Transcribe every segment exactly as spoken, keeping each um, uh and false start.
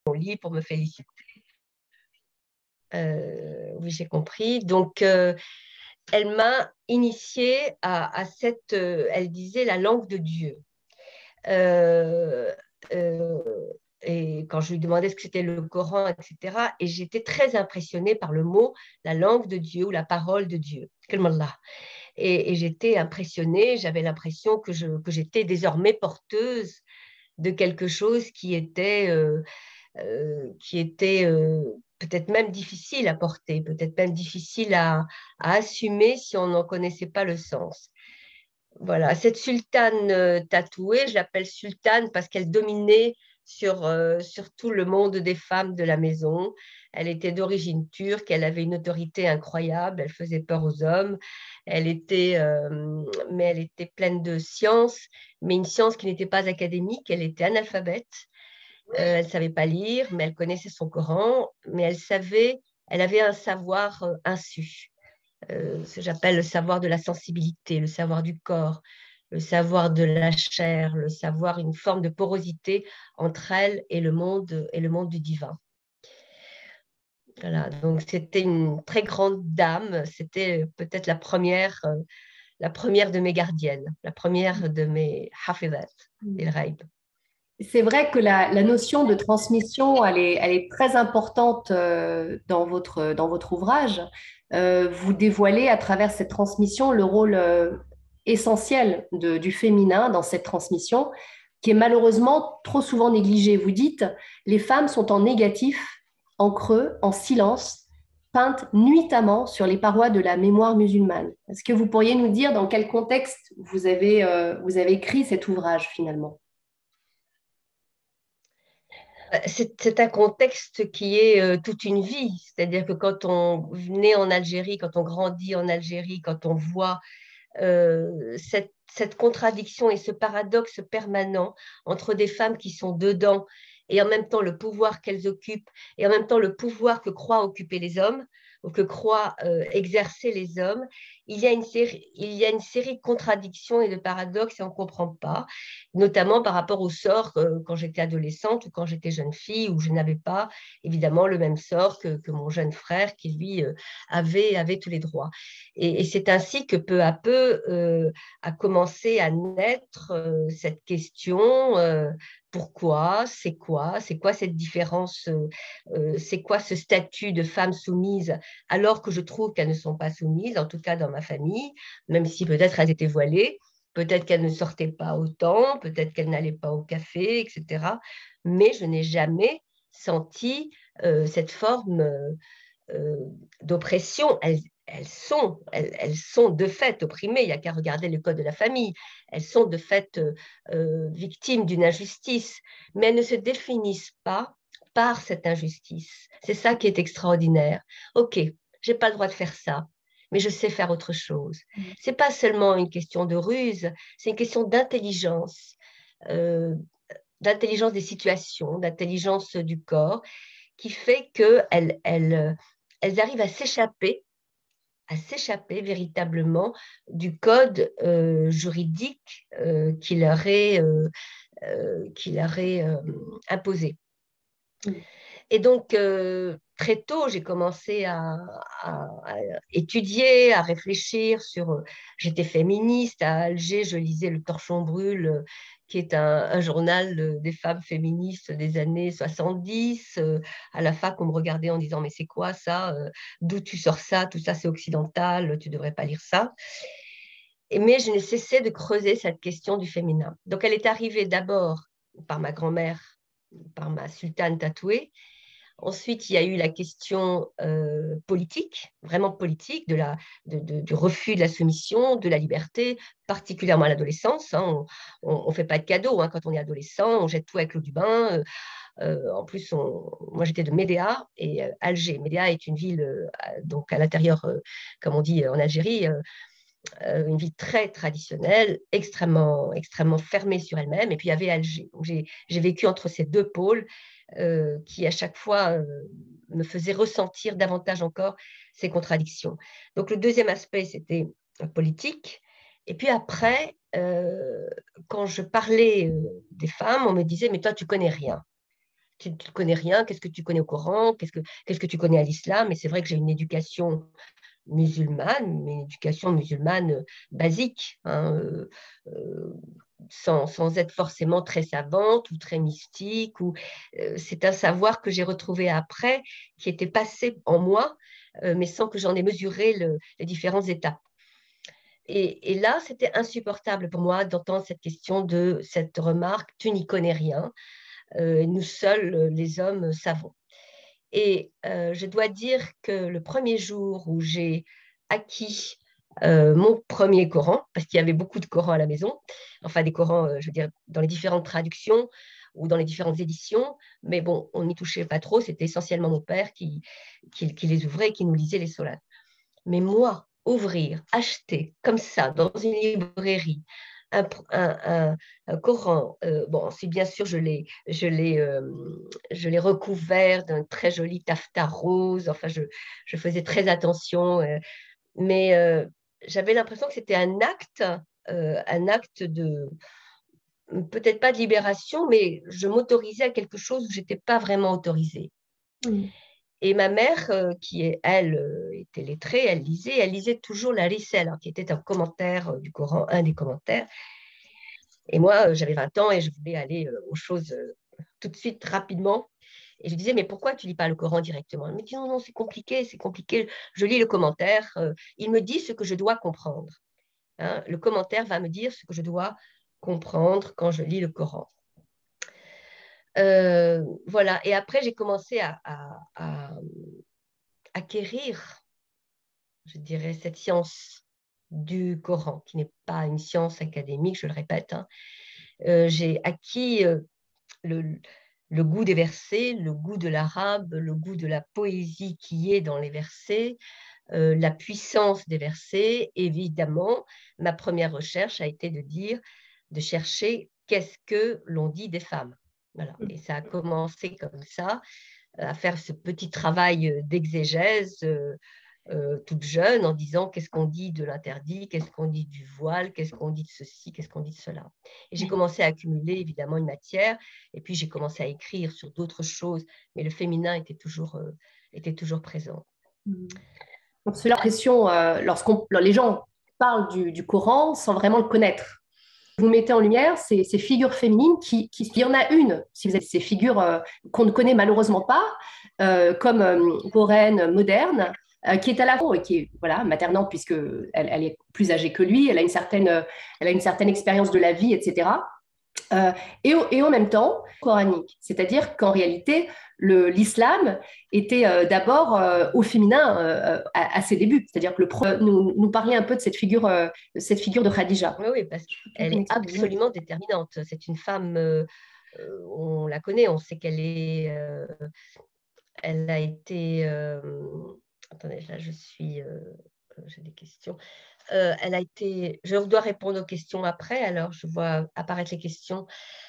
mon lit pour me féliciter. Euh, oui, j'ai compris. Donc, euh, elle m'a initiée à, à cette, euh, elle disait la langue de Dieu. Euh, euh, et quand je lui demandais ce que c'était le Coran, et cetera, et j'étais très impressionnée par le mot, la langue de Dieu ou la parole de Dieu. Et, et j'étais impressionnée, j'avais l'impression que, je, que j'étais désormais porteuse de quelque chose qui était, euh, euh, qui était euh, peut-être même difficile à porter, peut-être même difficile à, à assumer si on n'en connaissait pas le sens. Voilà, cette sultane euh, tatouée, je l'appelle sultane parce qu'elle dominait sur, euh, sur tout le monde des femmes de la maison. Elle était d'origine turque, elle avait une autorité incroyable, elle faisait peur aux hommes, elle était, euh, mais elle était pleine de science, mais une science qui n'était pas académique, elle était analphabète, euh, elle ne savait pas lire, mais elle connaissait son Coran, mais elle savait, elle avait un savoir euh, insu euh, ce que j'appelle le savoir de la sensibilité, le savoir du corps, le savoir de la chair, le savoir, une forme de porosité entre elle et le monde, et le monde du divin. Voilà, donc c'était une très grande dame, c'était peut-être la première, euh, la première de mes gardiennes, la première de mes hafizat, el Ghaib. C'est vrai que la, la notion de transmission, elle est, elle est très importante euh, dans votre, dans votre ouvrage. Euh, vous dévoilez à travers cette transmission le rôle euh, essentiel de- du féminin dans cette transmission, qui est malheureusement trop souvent négligé. Vous dites, les femmes sont en négatif, en creux, en silence, peintes nuitamment sur les parois de la mémoire musulmane. Est-ce que vous pourriez nous dire dans quel contexte vous avez, euh, vous avez écrit cet ouvrage finalement? C'est, c'est un contexte qui est euh, toute une vie, c'est-à-dire que quand on naît en Algérie, quand on grandit en Algérie, quand on voit euh, cette, cette contradiction et ce paradoxe permanent entre des femmes qui sont dedans et en même temps le pouvoir qu'elles occupent et en même temps le pouvoir que croient occuper les hommes ou que croient euh, exercer les hommes, il y a une série, il y a une série de contradictions et de paradoxes et on ne comprend pas, notamment par rapport au sort euh, quand j'étais adolescente ou quand j'étais jeune fille où je n'avais pas évidemment le même sort que, que mon jeune frère qui lui euh, avait, avait tous les droits. Et, et c'est ainsi que peu à peu euh, a commencé à naître euh, cette question euh, pourquoi, c'est quoi, c'est quoi cette différence, euh, euh, c'est quoi ce statut de femme soumise alors que je trouve qu'elles ne sont pas soumises, en tout cas dans ma famille, même si peut-être elles étaient voilées, peut-être qu'elles ne sortaient pas autant, peut-être qu'elles n'allaient pas au café, et cetera. Mais je n'ai jamais senti euh, cette forme euh, euh, d'oppression, elles, elles, sont, elles, elles, sont de fait opprimées. Il n'y a qu'à regarder le code de la famille. Elles sont de fait euh, euh, victimes d'une injustice, mais elles ne se définissent pas par cette injustice. C'est ça qui est extraordinaire. Ok, j'ai pas le droit de faire ça, mais je sais faire autre chose. C'est pas seulement une question de ruse, c'est une question d'intelligence, euh, d'intelligence des situations, d'intelligence du corps, qui fait qu'elles elles, elles arrivent à s'échapper, à s'échapper véritablement du code euh, juridique euh, qui leur est, euh, euh, qui leur est euh, imposé. Et donc, euh, très tôt, j'ai commencé à, à, à, étudier, à réfléchir sur... J'étais féministe à Alger, je lisais Le Torchon Brûle, qui est un, un journal des femmes féministes des années soixante-dix. Euh, à la fac, on me regardait en disant, mais c'est quoi ça? Euh, D'où tu sors ça? Tout ça, c'est occidental, tu ne devrais pas lire ça. Et, mais je n'ai cessé de creuser cette question du féminin. Donc, elle est arrivée d'abord par ma grand-mère, par ma sultane tatouée. Ensuite, il y a eu la question euh, politique, vraiment politique, de la, de, de, du refus de la soumission, de la liberté, particulièrement à l'adolescence. Hein. On ne fait pas de cadeaux hein, quand on est adolescent, on jette tout avec l'eau du bain. Euh, en plus, on, moi j'étais de Médéa et euh, Alger. Médéa est une ville euh, donc à l'intérieur, euh, comme on dit en Algérie, euh, euh, une ville très traditionnelle, extrêmement, extrêmement fermée sur elle-même. Et puis il y avait Alger. Donc j'ai, j'ai vécu entre ces deux pôles euh, qui à chaque fois euh, me faisaient ressentir davantage encore ces contradictions. Donc le deuxième aspect, c'était politique. Et puis après, euh, quand je parlais euh, des femmes, on me disait, mais toi, tu connais rien. tu ne connais rien, qu'est-ce que tu connais au Coran, qu'est-ce que, qu'est-ce que tu connais à l'islam? Et c'est vrai que j'ai une éducation musulmane, mais une éducation musulmane basique, hein, euh, euh, sans, sans, être forcément très savante ou très mystique. Ou, euh, c'est un savoir que j'ai retrouvé après, qui était passé en moi, euh, mais sans que j'en ai mesuré le, les différentes étapes. Et, et là, c'était insupportable pour moi d'entendre cette question de cette remarque, tu n'y connais rien, euh, nous seuls, les hommes, savons. Et euh, je dois dire que le premier jour où j'ai acquis euh, mon premier Coran, parce qu'il y avait beaucoup de Corans à la maison, enfin des Corans, euh, je veux dire, dans les différentes traductions ou dans les différentes éditions, mais bon, on n'y touchait pas trop, c'était essentiellement mon père qui, qui, qui les ouvrait et qui nous lisait les sourates. Mais moi, ouvrir, acheter comme ça dans une librairie, un, un, un, un Coran, euh, bon, si bien sûr je l'ai, je l'ai, euh, je l'ai recouvert d'un très joli taffetas rose, enfin je, je faisais très attention, euh, mais euh, j'avais l'impression que c'était un acte, euh, un acte de, peut-être pas de libération, mais je m'autorisais à quelque chose où je n'étais pas vraiment autorisée. Mm. Et ma mère, euh, qui est, elle, euh, était lettrée, elle lisait, elle lisait toujours la Risale, qui était un commentaire euh, du Coran, un des commentaires. Et moi, euh, j'avais vingt ans et je voulais aller euh, aux choses euh, tout de suite, rapidement. Et je disais, mais pourquoi tu lis pas le Coran directement? Elle me dit, non, non, c'est compliqué, c'est compliqué. Je lis le commentaire, euh, il me dit ce que je dois comprendre. Hein. Le commentaire va me dire ce que je dois comprendre quand je lis le Coran. Euh, voilà. Et après, j'ai commencé à, à, à acquérir, je dirais, cette science du Coran, qui n'est pas une science académique, je le répète. Hein. Euh, j'ai acquis euh, le, le goût des versets, le goût de l'arabe, le goût de la poésie qui est dans les versets, euh, la puissance des versets. Évidemment, ma première recherche a été de dire, de chercher qu'est-ce que l'on dit des femmes. Voilà. Et ça a commencé comme ça, à faire ce petit travail d'exégèse euh, euh, toute jeune, en disant qu'est-ce qu'on dit de l'interdit, qu'est-ce qu'on dit du voile, qu'est-ce qu'on dit de ceci, qu'est-ce qu'on dit de cela. Et j'ai commencé à accumuler évidemment une matière, et puis j'ai commencé à écrire sur d'autres choses, mais le féminin était toujours, euh, était toujours présent. Donc, c'est l'impression, euh, lorsqu'on, les gens parlent du, du Coran sans vraiment le connaître. Vous mettez en lumière ces, ces figures féminines qui, qui, il y en a une, si vous avez ces figures euh, qu'on ne connaît malheureusement pas, euh, comme euh, Corinne moderne, euh, qui est à la fois, qui est voilà, maternante puisque elle, elle est plus âgée que lui, elle a une certaine, euh, elle a une certaine expérience de la vie, et cetera. Euh, et, et, en même temps coranique, c'est-à-dire qu'en réalité, le, l'islam était euh, d'abord euh, au féminin euh, à, à, ses débuts, c'est-à-dire que le pro, nous, nous parlait un peu de cette figure, euh, cette figure de Khadija. Oui, oui, parce qu'elle est absolument déterminante. C'est une femme, euh, on la connaît, on sait qu'elle est, euh, elle a été, euh, attendez, là je suis, euh, j'ai des questions. Euh, elle a été, je dois répondre aux questions après, alors je vois apparaître les questions.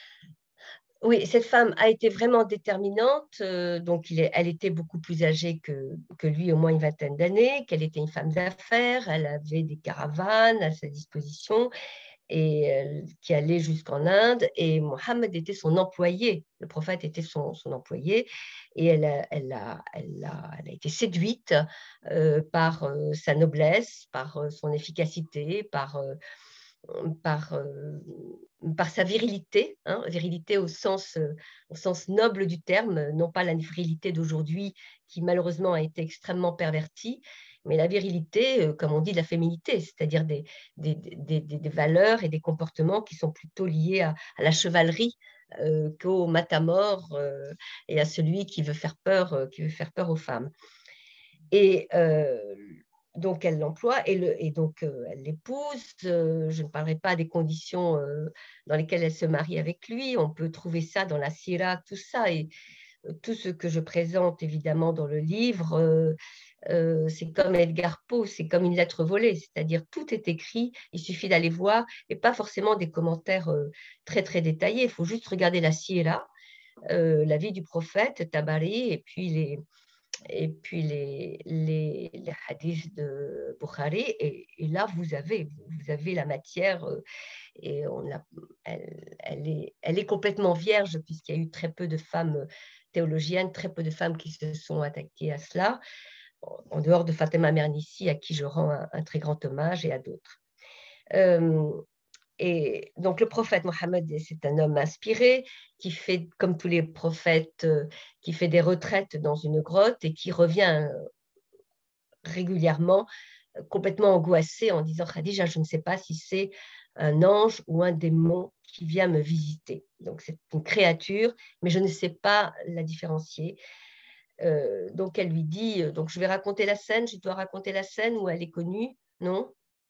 Oui, cette femme a été vraiment déterminante. Euh, donc, il est, elle était beaucoup plus âgée que, que lui, au moins une vingtaine d'années, qu'elle était une femme d'affaires. Elle avait des caravanes à sa disposition et euh, qui allait jusqu'en Inde. Et Mohammed était son employé. Le prophète était son, son employé. Et elle a, elle a, elle a, elle a été séduite euh, par euh, sa noblesse, par euh, son efficacité, par... Euh, par, euh, par sa virilité, hein, virilité au sens, euh, au sens noble du terme, non pas la virilité d'aujourd'hui qui malheureusement a été extrêmement pervertie, mais la virilité, euh, comme on dit, de la féminité, c'est-à-dire des, des, des, des, des valeurs et des comportements qui sont plutôt liés à, à la chevalerie euh, qu'au matamor euh, et à celui qui veut faire peur, euh, qui veut faire peur aux femmes. Et euh, donc, elle l'emploie et, le, et donc euh, elle l'épouse. Euh, je ne parlerai pas des conditions euh, dans lesquelles elle se marie avec lui. On peut trouver ça dans la Sira, tout ça. Et euh, tout ce que je présente évidemment dans le livre, euh, euh, c'est comme Edgar Poe, c'est comme une lettre volée. C'est-à-dire tout est écrit, il suffit d'aller voir et pas forcément des commentaires euh, très très détaillés. Il faut juste regarder la Sira, euh, la vie du prophète, Tabari, et puis les et puis les, les, les hadiths de Bukhari, et, et là vous avez, vous avez la matière, euh, et on a, elle, elle, est, elle est complètement vierge puisqu'il y a eu très peu de femmes théologiennes, très peu de femmes qui se sont attaquées à cela, en dehors de Fatima Mernissi, à qui je rends un, un très grand hommage, et à d'autres. Euh, et donc le prophète Mohammed, c'est un homme inspiré, qui fait, comme tous les prophètes, euh, qui fait des retraites dans une grotte et qui revient régulièrement euh, complètement angoissé en disant « Khadija, je ne sais pas si c'est un ange ou un démon qui vient me visiter. » Donc c'est une créature, mais je ne sais pas la différencier. Euh, donc elle lui dit, euh, donc je vais raconter la scène, je dois raconter la scène où elle est connue, non?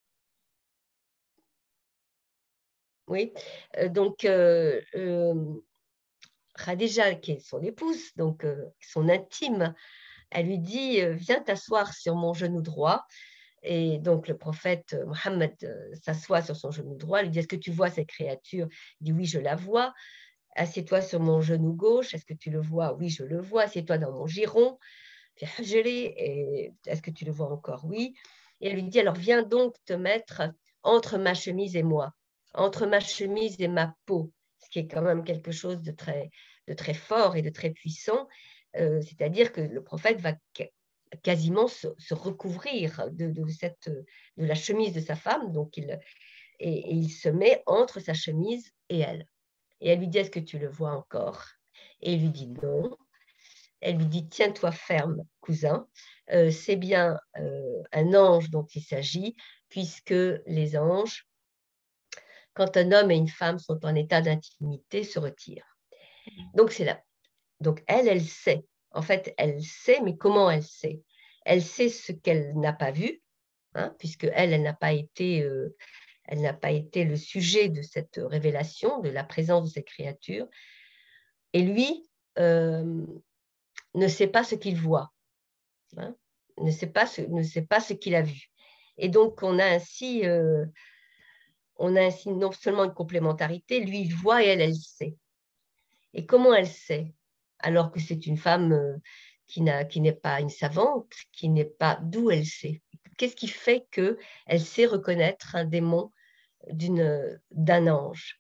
Oui. Euh, donc euh, euh, Khadija, qui est son épouse, donc euh, son intime, elle lui dit, euh, viens t'asseoir sur mon genou droit. Et donc le prophète Mohammed euh, s'assoit sur son genou droit, lui dit, est-ce que tu vois cette créature? Il dit, oui, je la vois. Assieds-toi sur mon genou gauche, est-ce que tu le vois? Oui, je le vois. Assieds-toi dans mon giron. Et est-ce que tu le vois encore? Oui. Et elle lui dit, alors viens donc te mettre entre ma chemise et moi, entre ma chemise et ma peau, ce qui est quand même quelque chose de très, de très fort et de très puissant. Euh, c'est-à-dire que le prophète va quasiment se, se recouvrir de, de, cette, de la chemise de sa femme, donc il, et, et il se met entre sa chemise et elle. Et elle lui dit, est-ce que tu le vois encore? Et il lui dit non. Elle lui dit, tiens-toi ferme, cousin, euh, c'est bien euh, un ange dont il s'agit, puisque les anges, quand un homme et une femme sont en état d'intimité, se retirent. Donc c'est là. Donc elle, elle sait. En fait, elle sait, mais comment elle sait? Elle sait ce qu'elle n'a pas vu, hein, puisque elle, elle n'a pas été, euh, elle n'a pas été le sujet de cette révélation, de la présence de cette créature. Et lui euh, ne sait pas ce qu'il voit, hein, ne sait pas ce, ne sait pas ce qu'il a vu. Et donc on a ainsi, euh, on a ainsi non seulement une complémentarité, lui il voit et elle, elle sait. Et comment elle sait? Alors que c'est une femme euh, qui n'a, qui n'est pas une savante, qui n'est pas d'où elle sait. Qu'est-ce qui fait qu'elle sait reconnaître un démon d'une, d'un ange?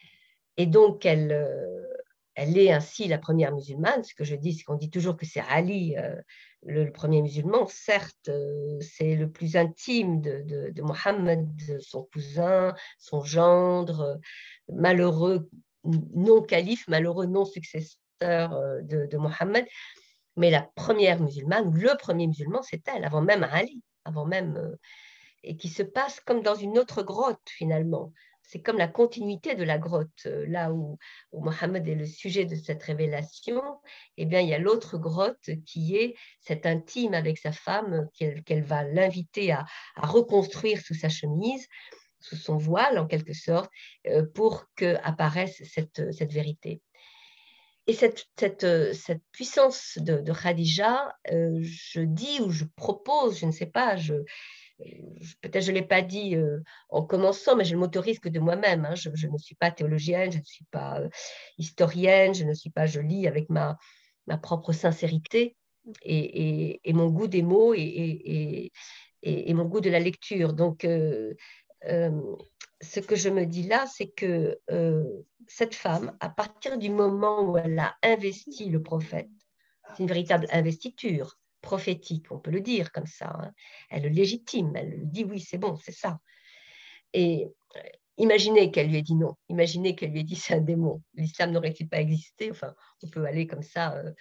Et donc, elle, euh, elle est ainsi la première musulmane. Ce que je dis, c'est qu'on dit toujours que c'est Ali, euh, le, le premier musulman. Certes, euh, c'est le plus intime de, de, de Mohammed, son cousin, son gendre, euh, malheureux non-calife, malheureux non-successeur euh, de, de Mohammed. Mais la première musulmane, le premier musulman, c'est elle, avant même Ali, avant même, euh, et qui se passe comme dans une autre grotte finalement. C'est comme la continuité de la grotte, euh, là où, où Mohammed est le sujet de cette révélation. Eh bien, il y a l'autre grotte qui est cette intime avec sa femme qu'elle qu'elle va l'inviter à, à reconstruire sous sa chemise, sous son voile en quelque sorte, euh, pour qu'apparaisse cette, cette vérité. Et cette, cette, cette puissance de, de Khadija, euh, je dis ou je propose, je ne sais pas, je, peut-être je ne l'ai pas dit euh, en commençant, mais je ne m'autorise que de moi-même. Hein. Je, je ne suis pas théologienne, je ne suis pas euh, historienne, je ne suis pas, je lis avec ma, ma propre sincérité et, et, et mon goût des mots et, et, et, et mon goût de la lecture. Donc, euh, euh, ce que je me dis là, c'est que euh, cette femme, à partir du moment où elle a investi le prophète, c'est une véritable investiture prophétique, on peut le dire comme ça. Hein. Elle le légitime, elle dit oui, c'est bon, c'est ça. Et euh, imaginez qu'elle lui ait dit non, imaginez qu'elle lui ait dit c'est un démon. L'islam n'aurait-il pas existé? Enfin, on peut aller comme ça. Euh,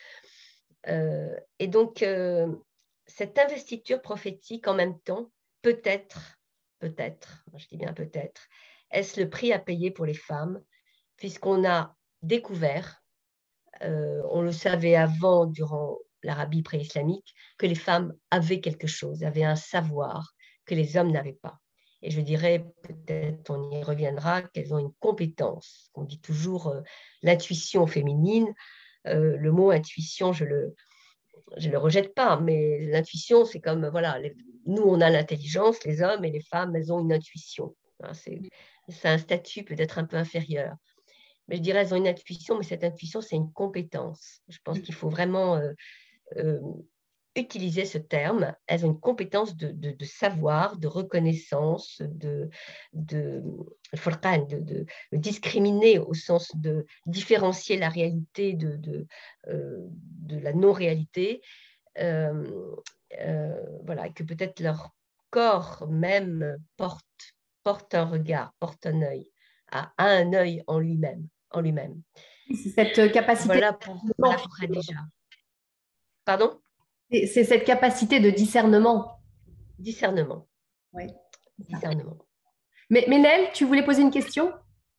euh, et donc, euh, cette investiture prophétique, en même temps, peut-être, peut-être, je dis bien peut-être, est-ce le prix à payer pour les femmes, puisqu'on a découvert, euh, on le savait avant, durant l'Arabie pré-islamique, que les femmes avaient quelque chose, avaient un savoir que les hommes n'avaient pas. Et je dirais, peut-être on y reviendra, qu'elles ont une compétence. On dit toujours euh, l'intuition féminine. Euh, le mot intuition, je le, je le rejette pas, mais l'intuition, c'est comme, voilà, les, nous, on a l'intelligence, les hommes, et les femmes, elles ont une intuition. C'est, c'est un statut peut-être un peu inférieur. Mais je dirais, elles ont une intuition, mais cette intuition, c'est une compétence. Je pense qu'il faut vraiment euh, euh, utiliser ce terme, elles ont une compétence de, de, de savoir, de reconnaissance, de, de, de, de, de discriminer au sens de différencier la réalité de, de, euh, de la non-réalité. Euh, euh, voilà, que peut-être leur corps même porte, porte un regard, porte un œil, a, a un œil en lui-même, en lui-même. C'est cette capacité, Voilà pour, voilà pour Khadija. Pardon? c'est cette capacité de discernement. Discernement. Oui. Discernement. Mais Ménel, tu voulais poser une question?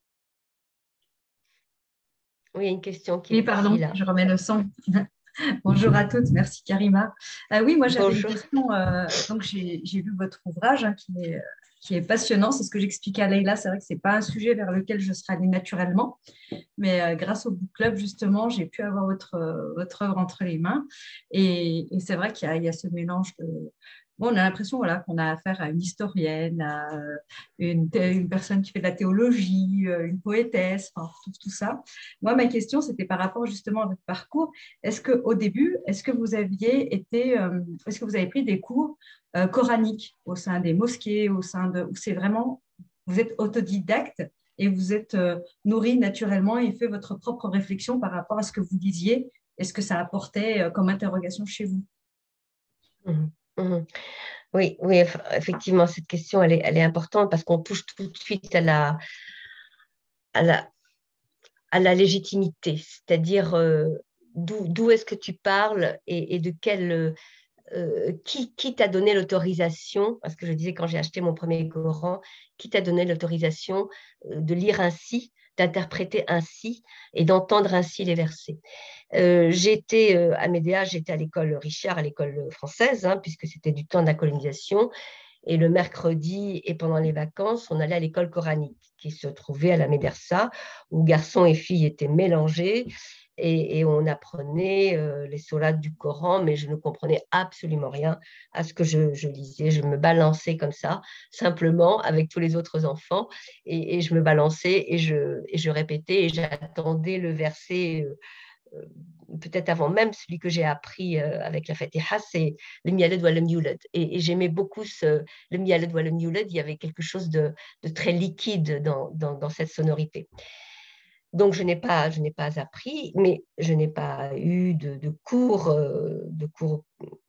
Oui, il y a une question qui, Oui, qui est pardon, là. je remets le son. Bonjour à toutes, merci Karima. Euh, oui, moi j'avais une Bonjour. question. Euh, donc j'ai j'ai vu votre ouvrage hein, qui est, qui est passionnant. C'est ce que j'expliquais à Leïla. C'est vrai que ce n'est pas un sujet vers lequel je serais allée naturellement. Mais euh, grâce au Book Club, justement, j'ai pu avoir votre, euh, votre œuvre entre les mains. Et, et c'est vrai qu'il y a, il y a ce mélange de. Bon, on a l'impression voilà, qu'on a affaire à une historienne, à euh, une, une personne qui fait de la théologie, euh, une poétesse, enfin, tout, tout ça. Moi, ma question, c'était par rapport justement à votre parcours. Est-ce qu'au début, est-ce que vous aviez été, euh, est-ce que vous avez pris des cours euh, coraniques au sein des mosquées, au sein de, ou c'est vraiment, vous êtes autodidacte et vous êtes euh, nourri naturellement et fait votre propre réflexion par rapport à ce que vous disiez et ce que ça apportait euh, comme interrogation chez vous? Mmh, mmh. Oui, oui, effectivement, cette question, elle est, elle est importante parce qu'on touche tout de suite à la, à la, à la légitimité, c'est-à-dire euh, d'où, d'où est-ce que tu parles et, et de quel, euh, qui, qui t'a donné l'autorisation, parce que je disais quand j'ai acheté mon premier Coran, qui t'a donné l'autorisation euh, de lire ainsi, d'interpréter ainsi et d'entendre ainsi les versets. Euh, j'étais euh, à Médéa, j'étais à l'école Richard, à l'école française, hein, puisque c'était du temps de la colonisation. Et le mercredi et pendant les vacances, on allait à l'école coranique qui se trouvait à la Médersa, où garçons et filles étaient mélangés. Et, et on apprenait euh, les sourates du Coran, mais je ne comprenais absolument rien à ce que je, je lisais. Je me balançais comme ça, simplement avec tous les autres enfants, et, et je me balançais et je, et je répétais et j'attendais le verset. Euh, euh, peut-être avant même celui que j'ai appris euh, avec la Fatiha, c'est le Miyalad wa lam yulad. Et, et j'aimais beaucoup ce, le Miyalad wa lam yulad, il y avait quelque chose de, de très liquide dans, dans, dans, cette sonorité. Donc, je n'ai pas, je n'ai pas appris, mais je n'ai pas eu de, de cours, euh, de cours,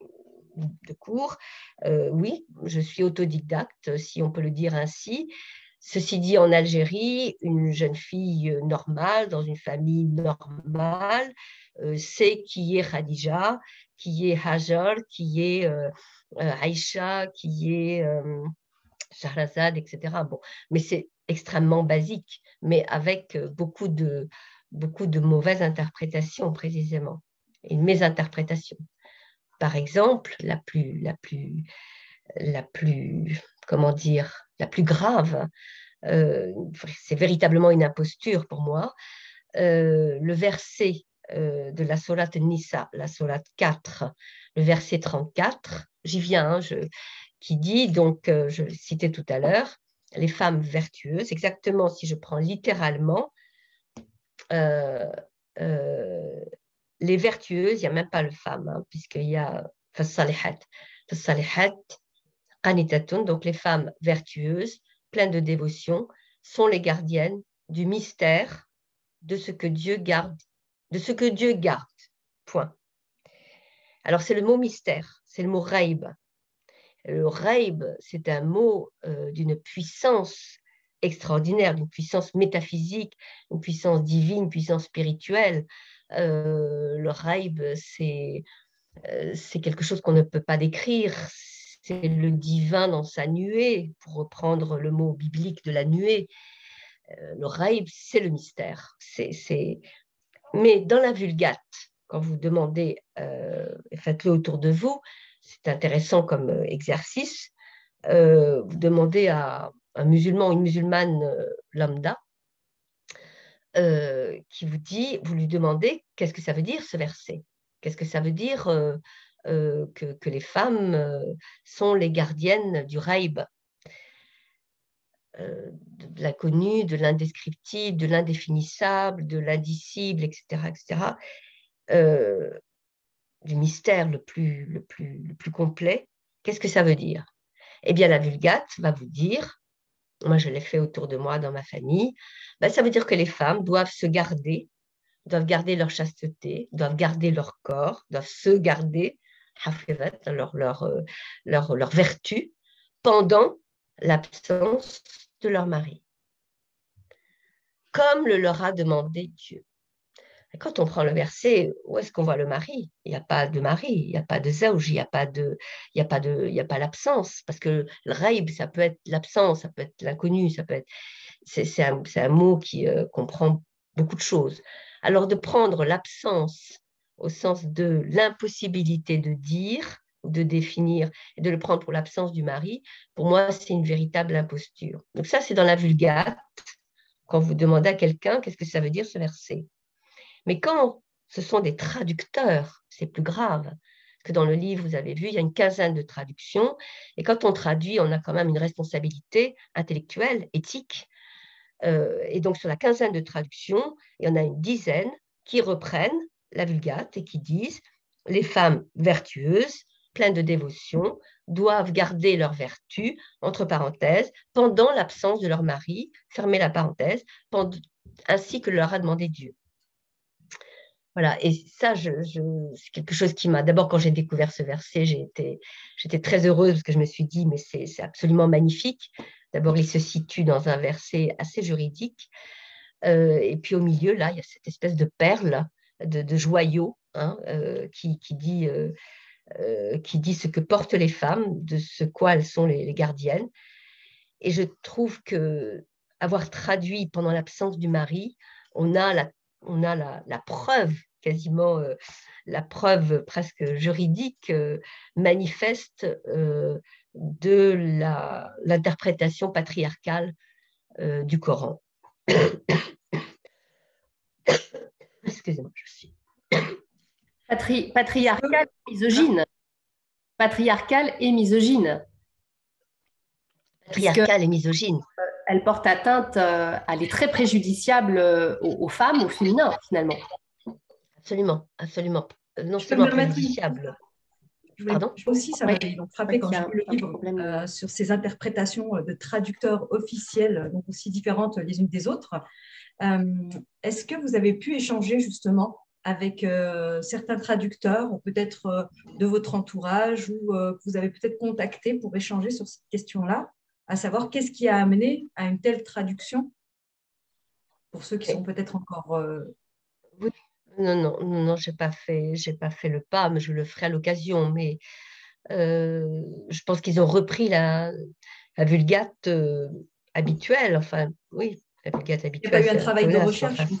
de cours. Euh, oui, je suis autodidacte, si on peut le dire ainsi. Ceci dit, en Algérie, une jeune fille normale, dans une famille normale, euh, sait qui est Khadija, qui est Hajar, qui est euh, euh, Aïcha, qui est euh, Shahrazad, et cetera. Bon, mais c'est extrêmement basique, mais avec beaucoup de, beaucoup de mauvaises interprétations, précisément, et mésinterprétations. Par exemple, la plus, la plus, la plus, comment dire, la plus grave, euh, c'est véritablement une imposture pour moi. Euh, le verset euh, de la Sourate Nisa, la Sourate quatre, le verset trente-quatre, j'y viens, hein, je, qui dit, donc, euh, je le citais tout à l'heure, les femmes vertueuses, exactement si je prends littéralement, euh, euh, les vertueuses, il n'y a même pas le femme, hein, puisqu'il y a Fassalihat, Fassalihat, Qanitatun, donc les femmes vertueuses, pleines de dévotion, sont les gardiennes du mystère de ce que Dieu garde, de ce que Dieu garde. Point. Alors, c'est le mot mystère, c'est le mot raïb. Le raïb, c'est un mot euh, d'une puissance extraordinaire, d'une puissance métaphysique, une puissance divine, une puissance spirituelle. Euh, le raïb, c'est euh, c'est quelque chose qu'on ne peut pas décrire. C'est le divin dans sa nuée, pour reprendre le mot biblique de la nuée. Euh, le raïb, c'est le mystère. C'est, c'est... Mais dans la Vulgate, quand vous demandez, euh, faites-le autour de vous, c'est intéressant comme euh, exercice, euh, vous demandez à un musulman ou une musulmane euh, lambda euh, qui vous dit, vous lui demandez qu'est-ce que ça veut dire ce verset, qu'est-ce que ça veut dire euh, euh, que, que, les femmes euh, sont les gardiennes du raïb, euh, de l'inconnu, de l'indescriptible, de l'indéfinissable, de l'indicible, et cetera, et cetera. Euh, du mystère le plus, le plus, le plus complet. Qu'est-ce que ça veut dire? Eh bien, la Vulgate va vous dire, moi je l'ai fait autour de moi dans ma famille, ben, ça veut dire que les femmes doivent se garder, doivent garder leur chasteté, doivent garder leur corps, doivent se garder, leur, leur, leur, leur vertu, pendant l'absence de leur mari, comme le leur a demandé Dieu. Quand on prend le verset, où est-ce qu'on voit le mari? Il n'y a pas de mari, il n'y a pas de zawj, il n'y a pas de, il n'y a pas de, il n'y a pas l'absence, parce que le raïb, ça peut être l'absence, ça peut être l'inconnu, ça peut être, c'est, c'est un, c'est un mot qui euh, comprend beaucoup de choses. Alors de prendre l'absence au sens de l'impossibilité de dire ou de définir, et de le prendre pour l'absence du mari, pour moi, c'est une véritable imposture. Donc ça, c'est dans la Vulgate, quand vous demandez à quelqu'un, qu'est-ce que ça veut dire ce verset? Mais quand ce sont des traducteurs, c'est plus grave. Parce que dans le livre, vous avez vu, il y a une quinzaine de traductions. Et quand on traduit, on a quand même une responsabilité intellectuelle, éthique. Euh, et donc, sur la quinzaine de traductions, il y en a une dizaine qui reprennent la Vulgate et qui disent « Les femmes vertueuses, pleines de dévotion, doivent garder leur vertu, entre parenthèses, pendant l'absence de leur mari, fermez la parenthèse, pendant, ainsi que leur a demandé Dieu. » Voilà, et ça, je, je, c'est quelque chose qui m'a... D'abord, quand j'ai découvert ce verset, j'ai été, j'étais très heureuse parce que je me suis dit, mais c'est, c'est absolument magnifique. D'abord, il se situe dans un verset assez juridique. Euh, et puis, au milieu, là, il y a cette espèce de perle, de, de joyau, hein, euh, qui, qui, dit, euh, euh, qui dit ce que portent les femmes, de ce quoi elles sont les, les gardiennes. Et je trouve que avoir traduit pendant l'absence du mari, on a la on a la, la preuve, quasiment euh, la preuve presque juridique, euh, manifeste euh, de la, l'interprétation patriarcale euh, du Coran. Excusez-moi, je suis... Patri- patriarcale et misogyne. Patriarcale et misogyne. Patriarcale et misogyne. Elle porte atteinte, euh, elle est très préjudiciable euh, aux, aux femmes, au féminin, finalement. Absolument, absolument. Non Je seulement préjudiciable. Je voulais, Pardon? je aussi, ça m'avait donc frappé quand j'ai lu le livre euh, sur ces interprétations de traducteurs officiels, donc aussi différentes les unes des autres. Euh, est-ce que vous avez pu échanger justement avec euh, certains traducteurs, peut-être euh, de votre entourage, ou euh, que vous avez peut-être contacté pour échanger sur cette question-là, à savoir qu'est-ce qui a amené à une telle traduction, pour ceux qui sont peut-être encore... Euh... Oui. Non, non, non, non, j'ai pas fait, j'ai pas fait le pas, mais je le ferai à l'occasion. Mais euh, je pense qu'ils ont repris la, la Vulgate euh, habituelle. Enfin, oui, la Vulgate habituelle. Il n'y a pas eu un c'est travail de Thomas, recherche enfin,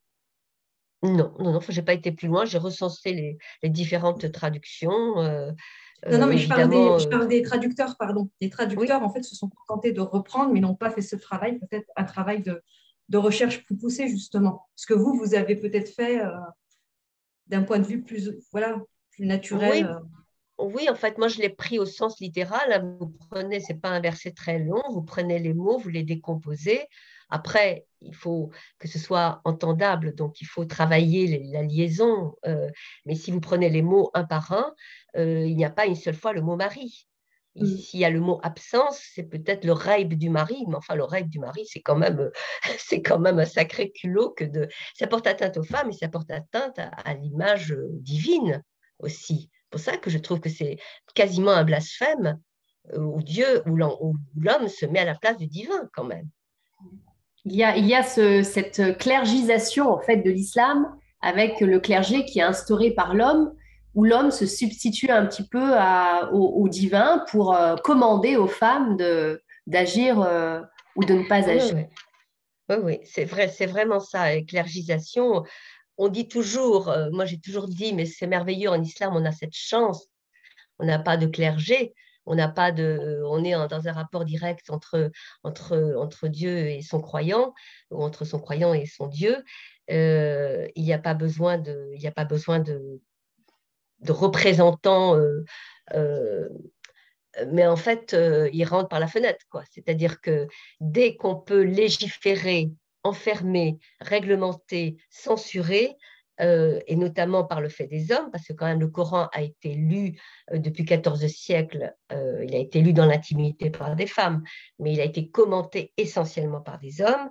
Non, non, non, j'ai pas été plus loin. J'ai recensé les, les différentes traductions. Euh, Non, non, euh, mais je parle des, évidemment, je euh, parle des traducteurs, pardon. Les oui, traducteurs, en fait, se sont contentés de reprendre, mais n'ont pas fait ce travail, peut-être un travail de, de recherche plus poussé, justement. Ce que vous, vous avez peut-être fait euh, d'un point de vue plus, voilà, plus naturel. oui, euh. oui. En fait, moi, je l'ai pris au sens littéral. Là, vous prenez, c'est pas un verset très long. Vous prenez les mots, vous les décomposez. Après, il faut que ce soit entendable, donc il faut travailler les- la liaison. Euh, mais si vous prenez les mots un par un, euh, il n'y a pas une seule fois le mot mari. Mm. S'il y a le mot absence, c'est peut-être le raïb du mari, mais enfin, le raïb du mari, c'est quand même, c'est quand même un sacré culot que de. Ça porte atteinte aux femmes et ça porte atteinte à, à l'image euh, divine aussi. C'est pour ça que je trouve que c'est quasiment un blasphème euh, où Dieu, où l'hom- où l'homme se met à la place du divin quand même. Il y a, il y a ce- cette clergisation en fait de l'islam avec le clergé qui est instauré par l'homme, où l'homme se substitue un petit peu à- au, au divin pour euh, commander aux femmes de, d'agir euh, ou de ne pas Oui, agir. oui, oui, oui, c'est vrai, c'est vraiment ça, éclergisation. On dit toujours, euh, moi j'ai toujours dit, mais c'est merveilleux en islam, on a cette chance, on n'a pas de clergé, on n'a pas de, on est en- dans un rapport direct entre, entre, entre Dieu et son croyant, ou entre son croyant et son Dieu. Euh, il n'y a pas besoin de, il n'y a pas besoin de, de représentants, euh, euh, mais en fait, euh, ils rentrent par la fenêtre, quoi. C'est-à-dire que dès qu'on peut légiférer, enfermer, réglementer, censurer, euh, et notamment par le fait des hommes, parce que quand même le Coran a été lu euh, depuis quatorze siècles, euh, il a été lu dans l'intimité par des femmes, mais il a été commenté essentiellement par des hommes.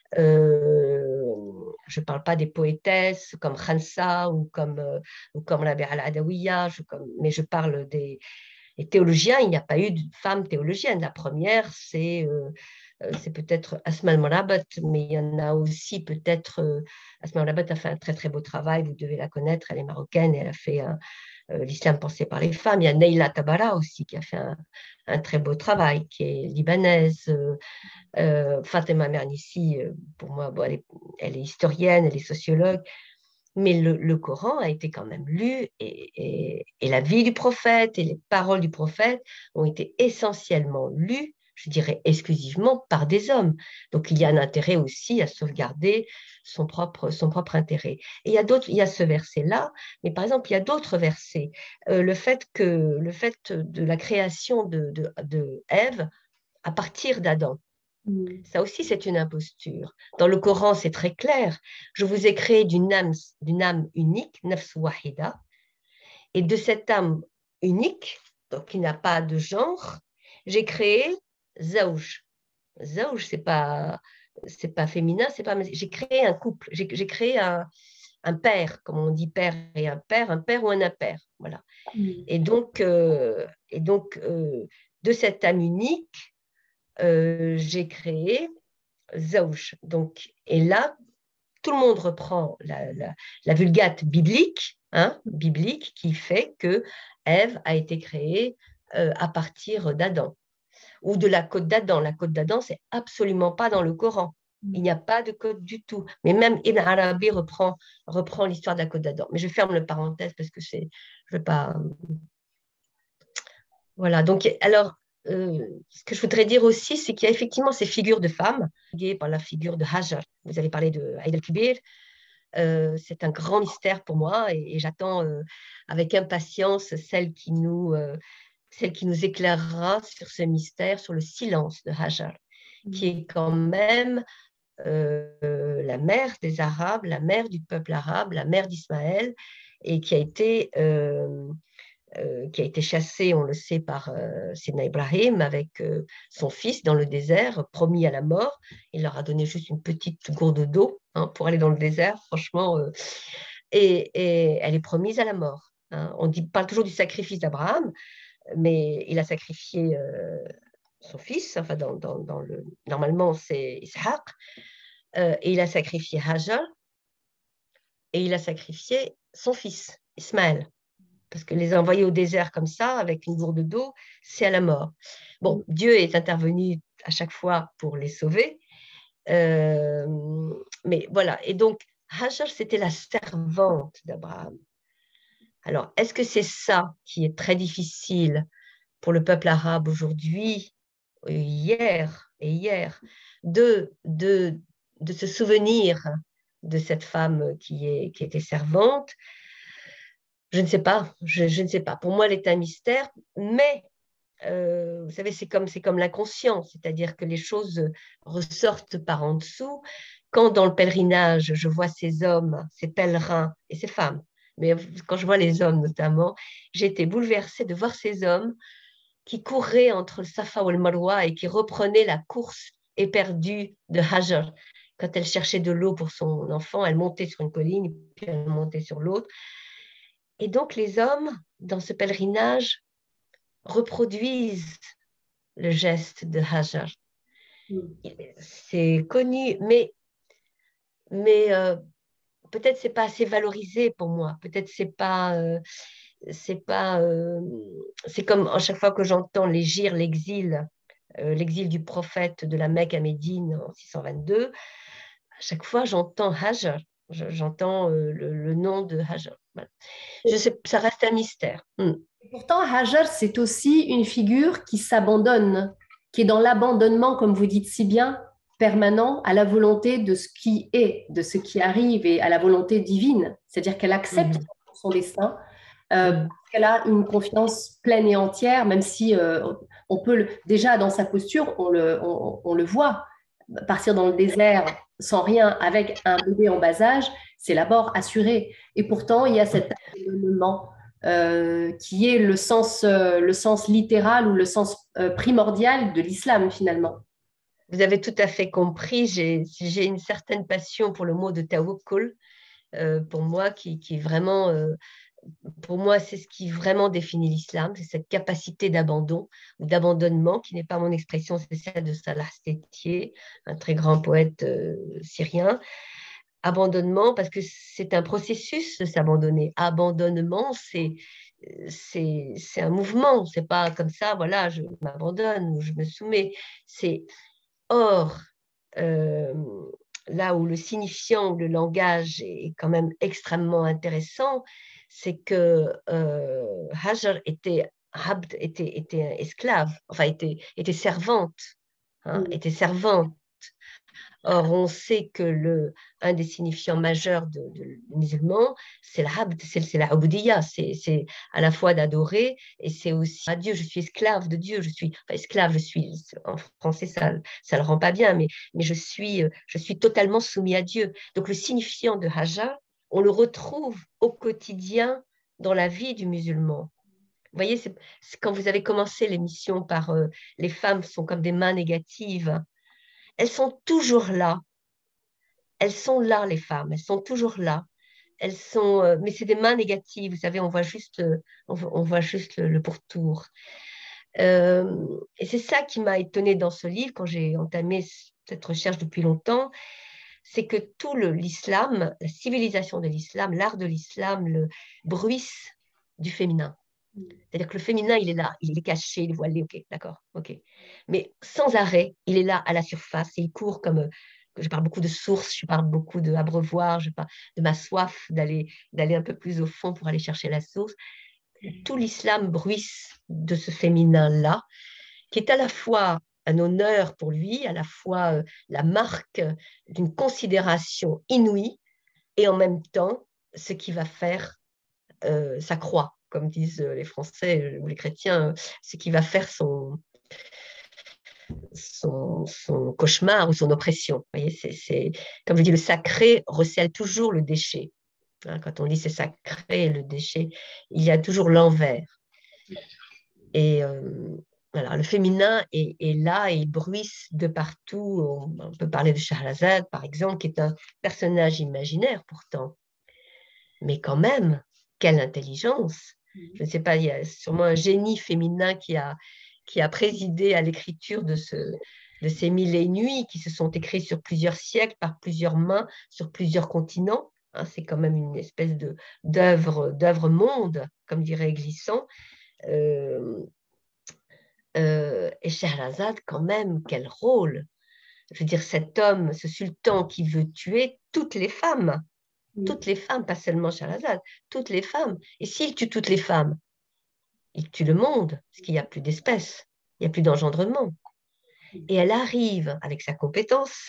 Euh, je ne parle pas des poétesses comme Khansa ou comme, euh, ou comme Rabia al-Adawiya, je, comme, mais je parle des, des théologiens. Il n'y a pas eu de femme théologienne. La première, c'est euh, c'est peut-être Asma al-Marabat, mais il y en a aussi peut-être. Euh, Asma al-Marabat a fait un très très beau travail, vous devez la connaître, elle est marocaine et elle a fait un, euh, l'islam pensé par les femmes. Il y a Neila Tabara aussi qui a fait un, un très beau travail, qui est libanaise. Euh, euh, Fatima Mernissi, euh, pour moi, bon, elle, est, elle est historienne, elle est sociologue, mais le, le Coran a été quand même lu et, et, et la vie du prophète et les paroles du prophète ont été essentiellement lues, je dirais exclusivement par des hommes. Donc il y a un intérêt aussi à sauvegarder son propre, son propre intérêt. Et il y a d'autres, il y a ce verset-là, mais par exemple il y a d'autres versets. Euh, le fait que le fait de la création de, de, de Ève à partir d'Adam. Ça aussi, c'est une imposture. Dans le Coran, c'est très clair. Je vous ai créé d'une âme, d'une âme unique, nafs wahida, et de cette âme unique, donc qui n'a pas de genre, j'ai créé Zawj. Zawj, c'est pas, c'est pas féminin, c'est pas. J'ai créé un couple, j'ai, j'ai créé un, un père, comme on dit père et un père, un père ou un impair, voilà. Mm. Et donc, euh, et donc euh, de cette âme unique, euh, j'ai créé Zawj. Donc, et là, tout le monde reprend la, la, la vulgate biblique, hein, biblique qui fait que Ève a été créée euh, à partir d'Adam ou de la côte d'Adam. La côte d'Adam, c'est absolument pas dans le Coran. Il n'y a pas de côte du tout. Mais même Ibn Arabi reprend, reprend l'histoire de la côte d'Adam. Mais je ferme le parenthèse parce que c'est, je veux pas. Voilà. Donc, alors, Euh, ce que je voudrais dire aussi, c'est qu'il y a effectivement ces figures de femmes, par la figure de Hajar. Vous avez parlé de Aïd al-Kibir. Euh, c'est un grand mystère pour moi et, et j'attends euh, avec impatience celle qui, nous, euh, celle qui nous éclairera sur ce mystère, sur le silence de Hajar, mmh. qui est quand même euh, la mère des Arabes, la mère du peuple arabe, la mère d'Ismaël, et qui a été... Euh, Euh, qui a été chassé, on le sait, par euh, Sédna Ibrahim avec euh, son fils dans le désert, promis à la mort. Il leur a donné juste une petite gourde d'eau hein, pour aller dans le désert, franchement. Euh, et, et elle est promise à la mort. Hein. On dit, parle toujours du sacrifice d'Abraham, mais il a sacrifié euh, son fils, enfin, dans, dans, dans le, normalement, c'est Ishaq, euh, et il a sacrifié Hajar, et il a sacrifié son fils, Ismaël. Parce que les envoyer au désert comme ça, avec une gourde d'eau, c'est à la mort. Bon, Dieu est intervenu à chaque fois pour les sauver. Euh, mais voilà. Et donc, Hajar, c'était la servante d'Abraham. Alors, est-ce que c'est ça qui est très difficile pour le peuple arabe aujourd'hui, hier et hier, de, de, de se souvenir de cette femme qui, est, qui était servante? Je ne sais pas, je, je ne sais pas. Pour moi, elle est un mystère, mais euh, vous savez, c'est comme, c'est comme l'inconscient, c'est-à-dire que les choses ressortent par en dessous. Quand dans le pèlerinage, je vois ces hommes, ces pèlerins et ces femmes, mais quand je vois les hommes notamment, j'ai été bouleversée de voir ces hommes qui couraient entre le Safa ou le Marwa et qui reprenaient la course éperdue de Hajar. Quand elle cherchait de l'eau pour son enfant, elle montait sur une colline, puis elle montait sur l'autre. Et donc, les hommes, dans ce pèlerinage, reproduisent le geste de Hajar. Mm. C'est connu, mais, mais euh, peut-être c'est pas assez valorisé pour moi. Peut-être c'est pas... Euh, c'est pas... Euh, c'est comme à chaque fois que j'entends l'égir, l'exil, euh, l'exil du prophète de la Mecque à Médine en six cent vingt-deux, à chaque fois j'entends Hajar. J'entends euh, le, le nom de Hajar. Voilà. Je sais, ça reste un mystère. Mm. Pourtant, Hajar, c'est aussi une figure qui s'abandonne, qui est dans l'abandonnement, comme vous dites si bien, permanent à la volonté de ce qui est, de ce qui arrive et à la volonté divine. C'est-à-dire qu'elle accepte mm. son destin, euh, mm. parce qu'elle a une confiance pleine et entière, même si euh, on peut, le, déjà dans sa posture, on le, on, on le voit. partir dans le désert sans rien avec un bébé en bas âge, c'est la mort assurée. Et pourtant, il y a cet abandonnement euh, qui est le sens, euh, le sens littéral ou le sens euh, primordial de l'islam finalement. Vous avez tout à fait compris. J'ai, j'ai une certaine passion pour le mot de tawakkul, euh, pour moi, qui, qui est vraiment, euh, pour moi, c'est ce qui vraiment définit l'islam, c'est cette capacité d'abandon ou d'abandonnement, qui n'est pas mon expression, c'est celle de Salah Stétier, un très grand poète euh, syrien. Abandonnement, parce que c'est un processus de s'abandonner. Abandonnement, c'est c'est c'est un mouvement, c'est pas comme ça, voilà, je m'abandonne ou je me soumets. C'est Or, euh, là où le signifiant, le langage est quand même extrêmement intéressant, c'est que euh, Hajar était, Abd était, était esclave, enfin était, était servante, hein, Mm. était servante. Or, on sait que le, un des signifiants majeurs de, de musulman, c'est l'abd, c'est, c'est la ubudiyya, c'est, c'est à la fois d'adorer et c'est aussi à Dieu, je suis esclave de Dieu, je suis enfin, esclave, je suis, en français ça ça le rend pas bien, mais, mais je, suis, je suis totalement soumis à Dieu. Donc le signifiant de Haja, on le retrouve au quotidien dans la vie du musulman. Vous voyez, c'est, c'est quand vous avez commencé l'émission par euh, les femmes sont comme des mains négatives, elles sont toujours là. Elles sont là, les femmes. Elles sont toujours là. Elles sont, euh, mais c'est des mains négatives. Vous savez, on voit juste, le, on, on voit juste le, le pourtour. Euh, et c'est ça qui m'a étonnée dans ce livre quand j'ai entamé cette recherche depuis longtemps, c'est que tout le, l'islam, la civilisation de l'islam, l'art de l'islam, le bruisse du féminin. C'est-à-dire que le féminin, il est là, il est caché, il est voilé, ok, d'accord, ok. Mais sans arrêt, il est là à la surface, et il court comme, je parle beaucoup de sources, je parle beaucoup de abreuvoir, je parle de ma soif d'aller, d'aller un peu plus au fond pour aller chercher la source. Tout l'islam bruisse de ce féminin-là, qui est à la fois un honneur pour lui, à la fois euh, la marque d'une considération inouïe, et en même temps, ce qui va faire euh, sa croix, comme disent les Français ou les chrétiens, ce qui va faire son, son, son cauchemar ou son oppression. Vous voyez, c'est, c'est, comme je dis, le sacré recèle toujours le déchet. Hein, quand on dit c'est sacré, le déchet, il y a toujours l'envers. Et euh, voilà, le féminin est, est là et il bruisse de partout. On, on peut parler de Shahrazad, par exemple, qui est un personnage imaginaire pourtant. Mais quand même, quelle intelligence! Je ne sais pas, il y a sûrement un génie féminin qui a, qui a présidé à l'écriture de, ce, de ces mille et une nuits qui se sont écrits sur plusieurs siècles, par plusieurs mains, sur plusieurs continents. Hein, c'est quand même une espèce de, d'œuvre, d'œuvre monde, comme dirait Glissant. Euh, euh, et Shahrazad, quand même, quel rôle! Je veux dire, cet homme, ce sultan qui veut tuer toutes les femmes. Toutes les femmes, pas seulement Shahrazad, toutes les femmes. Et s'il tue toutes les femmes, il tue le monde, parce qu'il n'y a plus d'espèces, il n'y a plus d'engendrement. Et elle arrive avec sa compétence,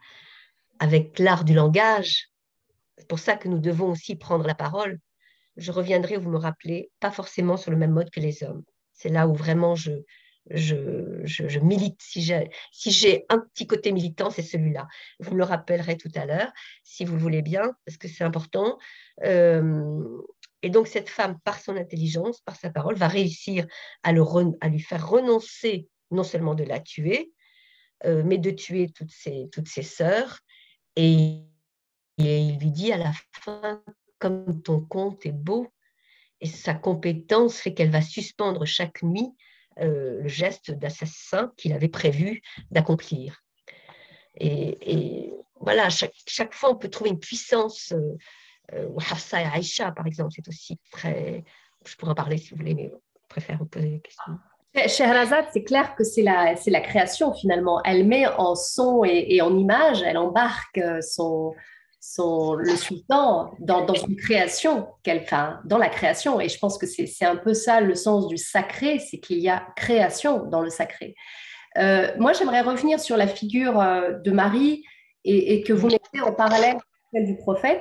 avec l'art du langage. C'est pour ça que nous devons aussi prendre la parole. Je reviendrai, vous me rappelez, pas forcément sur le même mode que les hommes. C'est là où vraiment je, je, je, je milite. Si j'ai, si j'ai un petit côté militant, c'est celui-là. Vous me le rappellerez tout à l'heure, si vous le voulez bien, parce que c'est important. Euh, et donc, cette femme, par son intelligence, par sa parole, va réussir à, le à lui faire renoncer non seulement de la tuer, euh, mais de tuer toutes ses, toutes ses sœurs. Et, et il lui dit à la fin, comme ton conte est beau, et sa compétence fait qu'elle va suspendre chaque nuit euh, le geste d'assassin qu'il avait prévu d'accomplir. Et, et voilà, chaque, chaque fois, on peut trouver une puissance. Euh, euh, Hafsa et Aïcha, par exemple, c'est aussi très... Je pourrais en parler si vous voulez, mais je préfère vous poser des questions. Shahrazad, c'est clair que c'est la, c'est la création finalement. Elle met en son et, et en image, elle embarque son, son, le sultan dans, dans une création, qu'elle, enfin, dans la création. Et je pense que c'est, c'est un peu ça le sens du sacré, c'est qu'il y a création dans le sacré. Euh, moi, j'aimerais revenir sur la figure euh, de Marie et, et que vous mettez en parallèle celle du prophète.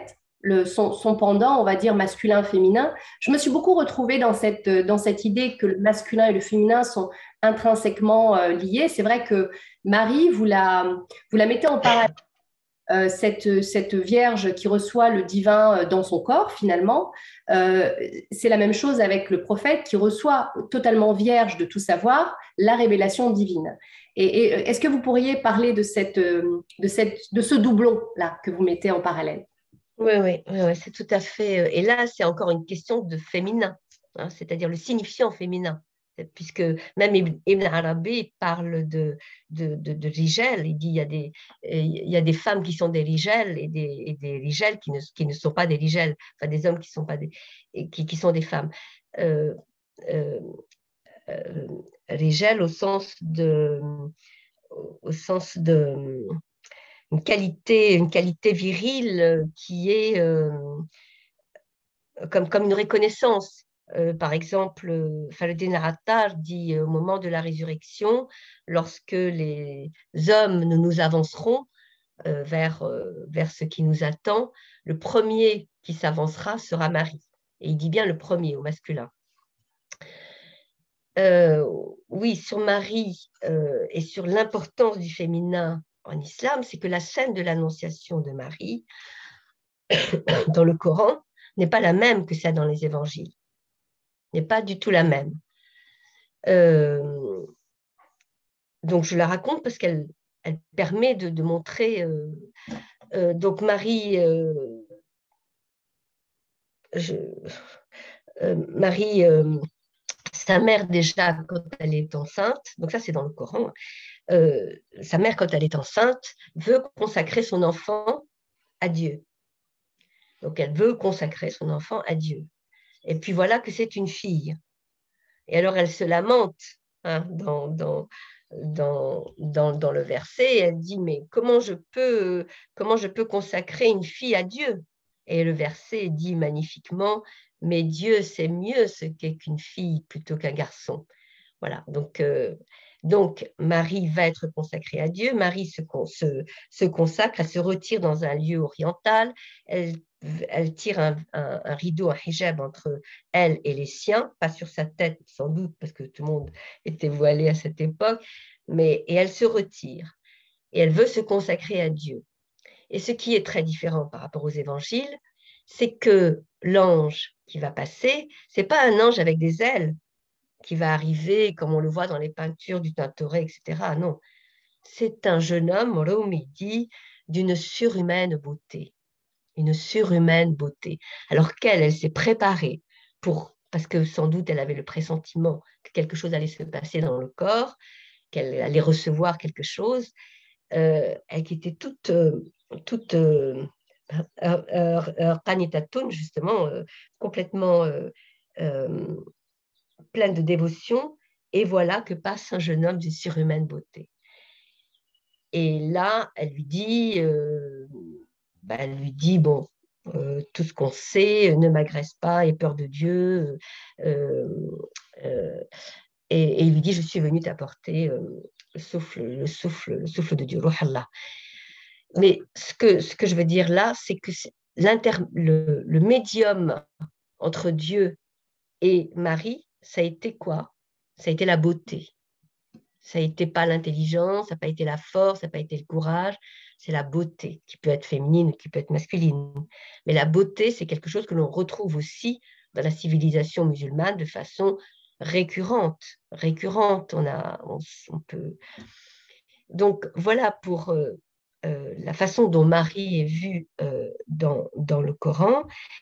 le, son, son pendant, on va dire masculin-féminin. Je me suis beaucoup retrouvée dans cette, dans cette idée que le masculin et le féminin sont intrinsèquement euh, liés. C'est vrai que Marie, vous la, vous la mettez en parallèle. Euh, cette, cette Vierge qui reçoit le divin dans son corps, finalement, euh, c'est la même chose avec le prophète qui reçoit totalement vierge de tout savoir la révélation divine. Et, et est-ce que vous pourriez parler de, cette, de, cette, de ce doublon-là que vous mettez en parallèle? Oui, oui, oui, oui, c'est tout à fait. Et là, c'est encore une question de féminin, hein, c'est-à-dire le signifiant féminin. Puisque même Ibn Arabi parle de, de, de, de rijal, il dit il y, a des, il y a des femmes qui sont des rijal et des, et des rijal qui ne, qui ne sont pas des rijal, enfin des hommes qui sont, pas des, qui, qui sont des femmes. Euh, euh, euh, rijal au sens de, au sens de une qualité, une qualité virile qui est euh, comme, comme une reconnaissance. Euh, par exemple, euh, Fahreddin Attar dit euh, au moment de la résurrection, lorsque les hommes nous, nous avanceront euh, vers, euh, vers ce qui nous attend, le premier qui s'avancera sera Marie. Et il dit bien le premier au masculin. Euh, oui, sur Marie euh, et sur l'importance du féminin en islam, c'est que la scène de l'annonciation de Marie dans le Coran n'est pas la même que celle dans les évangiles. N'est pas du tout la même. Euh, donc, je la raconte parce qu'elle elle permet de, de montrer. Euh, euh, donc, Marie, euh, je, euh, Marie euh, sa mère, déjà, quand elle est enceinte, donc ça, c'est dans le Coran, euh, sa mère, quand elle est enceinte, veut consacrer son enfant à Dieu. Donc, elle veut consacrer son enfant à Dieu. Et puis, voilà que c'est une fille. Et alors, elle se lamente hein, dans, dans, dans, dans, dans le verset. Elle dit, mais comment je peux, comment je peux consacrer une fille à Dieu? Et le verset dit magnifiquement, mais Dieu sait mieux ce qu'est qu'une fille plutôt qu'un garçon. Voilà, donc, euh, donc Marie va être consacrée à Dieu. Marie se, se, se consacre, elle se retire dans un lieu oriental. Elle elle tire un, un, un rideau, un hijab entre elle et les siens, pas sur sa tête sans doute, parce que tout le monde était voilé à cette époque, mais et elle se retire. Et elle veut se consacrer à Dieu. Et ce qui est très différent par rapport aux évangiles, c'est que l'ange qui va passer, c'est pas un ange avec des ailes qui va arriver, comme on le voit dans les peintures du Tintoret, et cetera. Non, c'est un jeune homme, Rumi dit, d'une surhumaine beauté. Une surhumaine beauté. Alors qu'elle, elle s'est préparée pour, parce que sans doute elle avait le pressentiment que quelque chose allait se passer dans le corps, qu'elle allait recevoir quelque chose, euh, elle qui était toute, euh, toute euh, qanitatoun, justement, euh, complètement euh, euh, pleine de dévotion, et voilà que passe un jeune homme d'une surhumaine beauté. Et là, elle lui dit, euh, bah, elle lui dit, bon, euh, tout ce qu'on sait, ne m'agresse pas, aie peur de Dieu. Euh, euh, et, et il lui dit, je suis venu t'apporter euh, le, souffle, le, souffle, le souffle de Dieu, Ruh Allah. Mais ce que, ce que je veux dire là, c'est que le, le médium entre Dieu et Marie, ça a été quoi? Ça a été la beauté. Ça n'a été pas l'intelligence, ça n'a pas été la force, ça n'a pas été le courage, c'est la beauté qui peut être féminine, qui peut être masculine. Mais la beauté, c'est quelque chose que l'on retrouve aussi dans la civilisation musulmane de façon récurrente. Récurrente, on, a, on, on peut... Donc voilà pour euh, euh, la façon dont Marie est vue euh, dans, dans le Coran.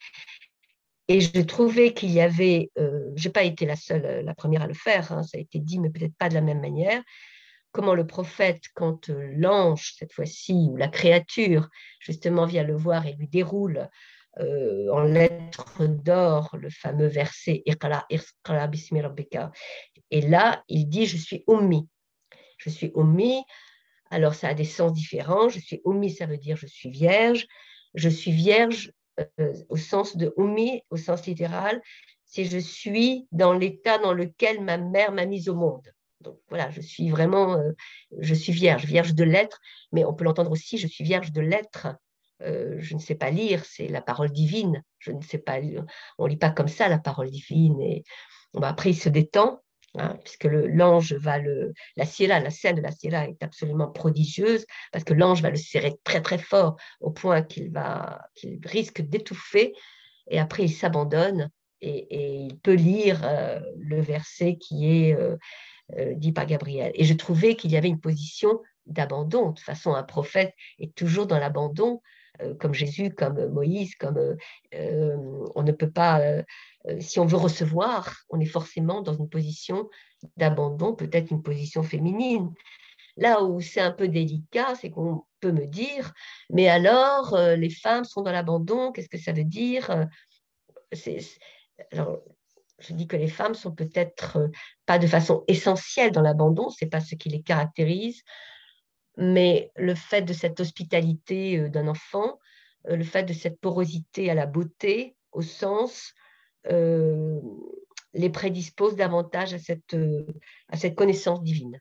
Et je trouvais qu'il y avait, euh, je n'ai pas été la seule, la première à le faire, hein, ça a été dit, mais peut-être pas de la même manière, comment le prophète, quand euh, l'ange, cette fois-ci, ou la créature, justement, vient le voir et lui déroule euh, en lettres d'or le fameux verset « Iqra, Iqra bismi rabbika ». Et là, il dit « Je suis ummi ». Je suis ummi, alors ça a des sens différents. Je suis ummi, ça veut dire « je suis vierge ». Je suis vierge euh, au sens de ummi, au sens littéral, c'est « je suis dans l'état dans lequel ma mère m'a mise au monde ». Donc voilà, je suis vraiment, euh, je suis vierge, vierge de l'être, mais on peut l'entendre aussi, je suis vierge de l'être euh, je ne sais pas lire, c'est la parole divine. Je ne sais pas, on ne lit pas comme ça la parole divine. Et bon, après, il se détend, hein, puisque le, l'ange va le... La Siela, la scène de la Siela est absolument prodigieuse, parce que l'ange va le serrer très très fort, au point qu'il va, qu'il risque d'étouffer, et après il s'abandonne, et, et il peut lire euh, le verset qui est euh, euh, dit par Gabriel. Et je trouvais qu'il y avait une position d'abandon. De toute façon, un prophète est toujours dans l'abandon, euh, comme Jésus, comme Moïse, comme euh, euh, on ne peut pas, euh, euh, si on veut recevoir, on est forcément dans une position d'abandon, peut-être une position féminine. Là où c'est un peu délicat, c'est qu'on peut me dire, mais alors, euh, les femmes sont dans l'abandon, qu'est-ce que ça veut dire? c'est, c'est... Alors, je dis que les femmes sont peut-être euh, pas de façon essentielle dans l'abandon, ce n'est pas ce qui les caractérise, mais le fait de cette hospitalité euh, d'un enfant, euh, le fait de cette porosité à la beauté, au sens, euh, les prédispose davantage à cette, euh, à cette connaissance divine.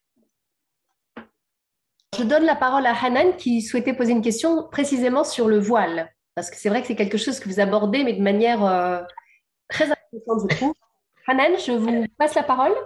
Je donne la parole à Hanan qui souhaitait poser une question précisément sur le voile, parce que c'est vrai que c'est quelque chose que vous abordez, mais de manière euh, très intéressante, je trouve. Hanan, je vous passe la parole.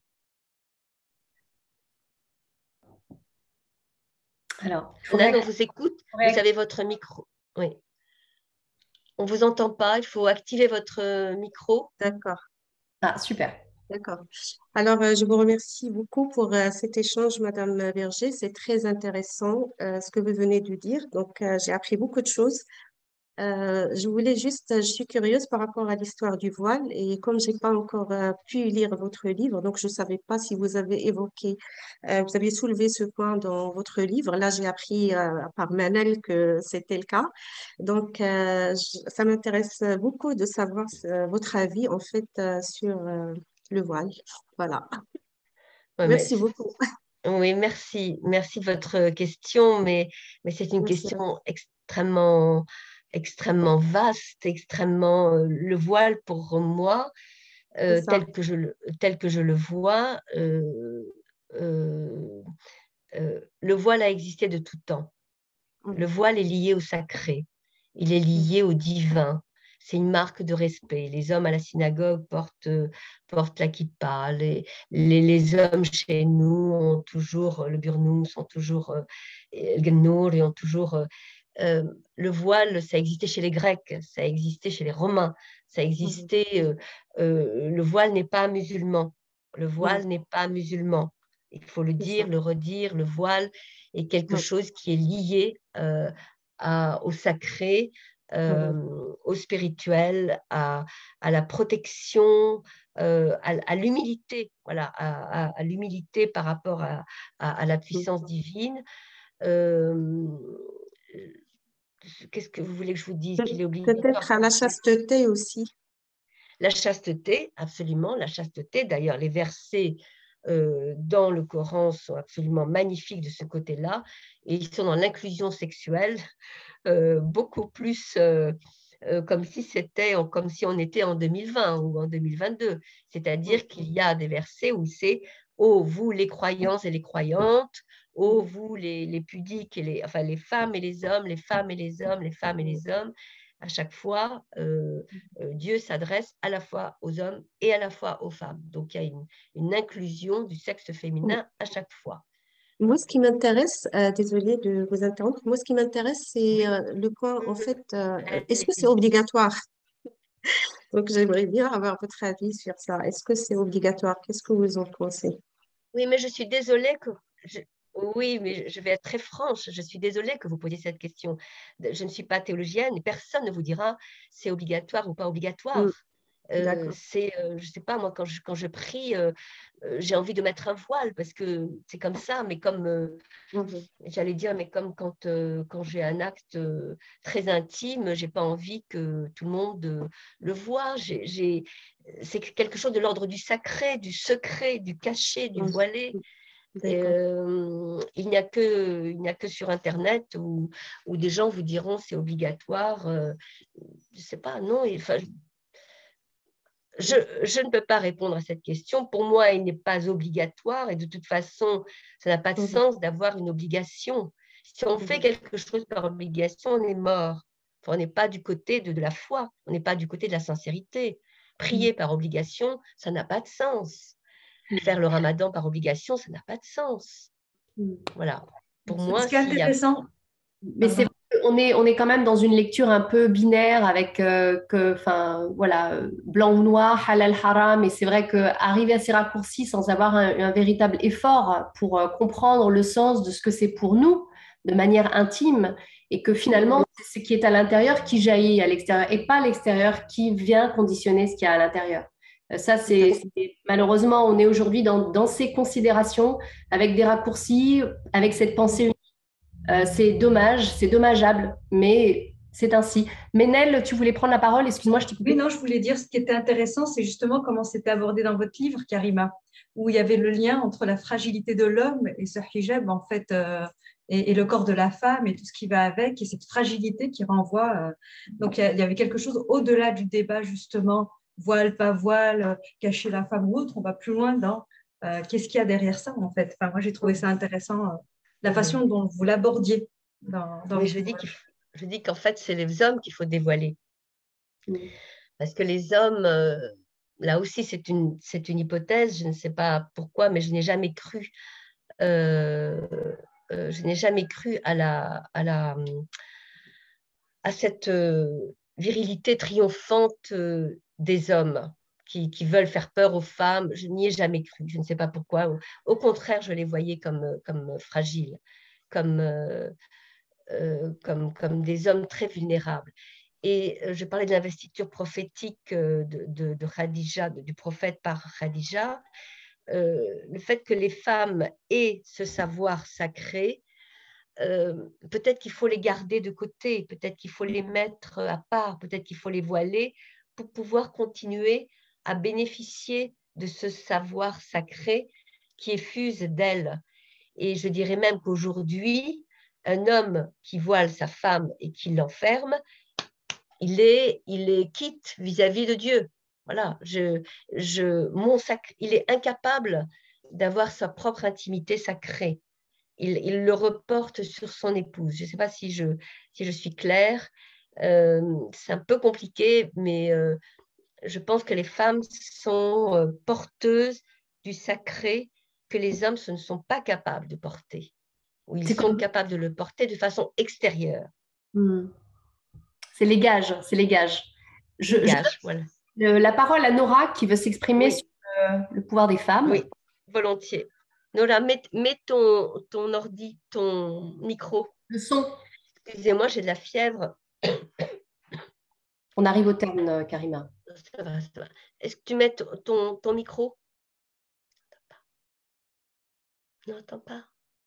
Alors, Hanan, on vous écoute. Ouais. Vous avez votre micro. Oui. On ne vous entend pas. Il faut activer votre micro. D'accord. Ah, super. D'accord. Alors, euh, je vous remercie beaucoup pour euh, cet échange, Madame Berger. C'est très intéressant euh, ce que vous venez de dire. Donc, euh, j'ai appris beaucoup de choses. Euh, je voulais juste, je suis curieuse par rapport à l'histoire du voile et comme j'ai pas encore euh, pu lire votre livre, donc je savais pas si vous avez évoqué, euh, vous aviez soulevé ce point dans votre livre. Là, j'ai appris euh, par Manel que c'était le cas. Donc, euh, je- ça m'intéresse beaucoup de savoir euh, votre avis en fait euh, sur euh, le voile. Voilà. Ouais, Merci mais... beaucoup. Oui, merci. Merci de votre question, mais, mais c'est une Merci. question extrêmement, extrêmement vaste, extrêmement... euh, le voile, pour moi, euh, tel que je le, tel que je le vois, euh, euh, euh, le voile a existé de tout temps. Le voile est lié au sacré, il est lié au divin. C'est une marque de respect. Les hommes à la synagogue portent, portent la kippa. Les, les, les hommes chez nous ont toujours le burnous, ont toujours euh, le gnour et ont toujours... Euh, euh, le voile, ça existait chez les Grecs, ça existait chez les Romains, ça existait... Euh, euh, le voile n'est pas musulman. Le voile n'est pas musulman. Il faut le dire, le redire, le voile est quelque chose qui est lié euh, à, au sacré, euh, au spirituel, à, à la protection, euh, à, à l'humilité, voilà, à, à, à l'humilité par rapport à, à, à la puissance divine. Euh, Qu'est-ce que vous voulez que je vous dise qu'il est obligatoire? Peut-être à la chasteté aussi. La chasteté, absolument, la chasteté. D'ailleurs, les versets euh, dans le Coran sont absolument magnifiques de ce côté-là, et ils sont dans l'inclusion sexuelle, euh, beaucoup plus euh, euh, comme si c'était, comme si on était en deux mille vingt ou en deux mille vingt-deux. C'est-à-dire qu'il y a des versets où c'est « Oh, vous les croyants et les croyantes, oh, vous les, les pudiques, et les, enfin les femmes et les hommes, les femmes et les hommes, les femmes et les hommes ». À chaque fois, euh, euh, Dieu s'adresse à la fois aux hommes et à la fois aux femmes. Donc, il y a une, une inclusion du sexe féminin à chaque fois. Moi, ce qui m'intéresse, euh, désolée de vous interrompre, moi, ce qui m'intéresse, c'est euh, le point, en fait, euh, est-ce que c'est obligatoire? Donc, j'aimerais bien avoir votre avis sur ça. Est-ce que c'est obligatoire? Qu'est-ce que vous en pensez? Oui, mais je suis désolée que... Je... Oui, mais je vais être très franche. Je suis désolée que vous posiez cette question. Je ne suis pas théologienne et personne ne vous dira c'est obligatoire ou pas obligatoire. Mm. Euh, c'est, euh, je sais pas, moi, quand je, quand je prie, euh, euh, j'ai envie de mettre un voile parce que c'est comme ça, mais comme, euh, mm-hmm. j'allais dire, mais comme quand, euh, quand j'ai un acte euh, très intime, j'ai pas envie que tout le monde euh, le voit. J'ai, j'ai, c'est quelque chose de l'ordre du sacré, du secret, du caché, du voilé. Euh, il n'y a que, il n'y a que sur Internet où, où des gens vous diront c'est obligatoire. Euh, je sais pas, non, enfin, Je, je ne peux pas répondre à cette question. Pour moi, il n'est pas obligatoire et de toute façon, ça n'a pas de sens d'avoir une obligation. Si on fait quelque chose par obligation, on est mort. Enfin, on n'est pas du côté de, de la foi, on n'est pas du côté de la sincérité. Prier par obligation, ça n'a pas de sens. Faire le ramadan par obligation, ça n'a pas de sens. Voilà. Pour Ce moi, qui est intéressant, mais c'est on est, on est quand même dans une lecture un peu binaire avec euh, que, enfin, voilà, blanc ou noir, halal, haram. Et c'est vrai qu'arriver à ces raccourcis sans avoir un, un véritable effort pour euh, comprendre le sens de ce que c'est pour nous de manière intime et que finalement, c'est ce qui est à l'intérieur qui jaillit à l'extérieur et pas l'extérieur qui vient conditionner ce qu'il y a à l'intérieur. Ça, c'est malheureusement, on est aujourd'hui dans, dans ces considérations avec des raccourcis, avec cette pensée unique. Euh, c'est dommage, c'est dommageable, mais c'est ainsi. Mais Nel, tu voulais prendre la parole, excuse-moi, je t'ai coupé. Oui, non, je voulais dire, ce qui était intéressant, c'est justement comment c'était abordé dans votre livre, Karima, où il y avait le lien entre la fragilité de l'homme et ce hijab, en fait, euh, et, et le corps de la femme et tout ce qui va avec, et cette fragilité qui renvoie. Euh, donc, il y, a, il y avait quelque chose au-delà du débat, justement, voile, pas voile, euh, cacher la femme ou autre. On va plus loin dans euh, qu'est-ce qu'il y a derrière ça, en fait. Enfin, moi, j'ai trouvé ça intéressant. Euh, la façon dont vous l'abordiez dans, dans oui, je dis, je dis qu'en fait, c'est les hommes qu'il faut dévoiler. Oui. Parce que les hommes, euh, là aussi, c'est une, c'est une hypothèse, je ne sais pas pourquoi, mais je n'ai jamais cru, euh, euh, je n'ai jamais cru à, la, à, la, à cette euh, virilité triomphante euh, des hommes qui, qui veulent faire peur aux femmes. Je n'y ai jamais cru, je ne sais pas pourquoi. Au, au contraire, je les voyais comme, comme fragiles. Comme, euh, euh, comme, comme des hommes très vulnérables. Et euh, je parlais de l'investiture prophétique euh, de, de, de Khadija, de, du prophète par Khadija. Euh, le fait que les femmes aient ce savoir sacré, euh, peut-être qu'il faut les garder de côté, peut-être qu'il faut les mettre à part, peut-être qu'il faut les voiler pour pouvoir continuer à bénéficier de ce savoir sacré qui effuse d'elles. Et je dirais même qu'aujourd'hui, un homme qui voile sa femme et qui l'enferme, il est, il est quitte vis-à-vis de Dieu. Voilà, je, je, mon sac, il est incapable d'avoir sa propre intimité sacrée. Il, il le reporte sur son épouse. Je ne sais pas si je, si je suis claire. Euh, c'est un peu compliqué, mais euh, je pense que les femmes sont euh, porteuses du sacré que les hommes ne sont pas capables de porter. Ou ils sont comme... capables de le porter de façon extérieure. Mmh. C'est les gages, c'est les gages. Je, les gages, je... voilà. Le, la parole à Nora qui veut s'exprimer oui. sur le, le pouvoir des femmes. Oui, volontiers. Nora, mets, mets ton, ton ordi, ton micro. Le son. Excusez-moi, j'ai de la fièvre. On arrive au terme, Karima. Ça va, ça va. Est-ce que tu mets ton, ton, ton micro? Non, attends pas.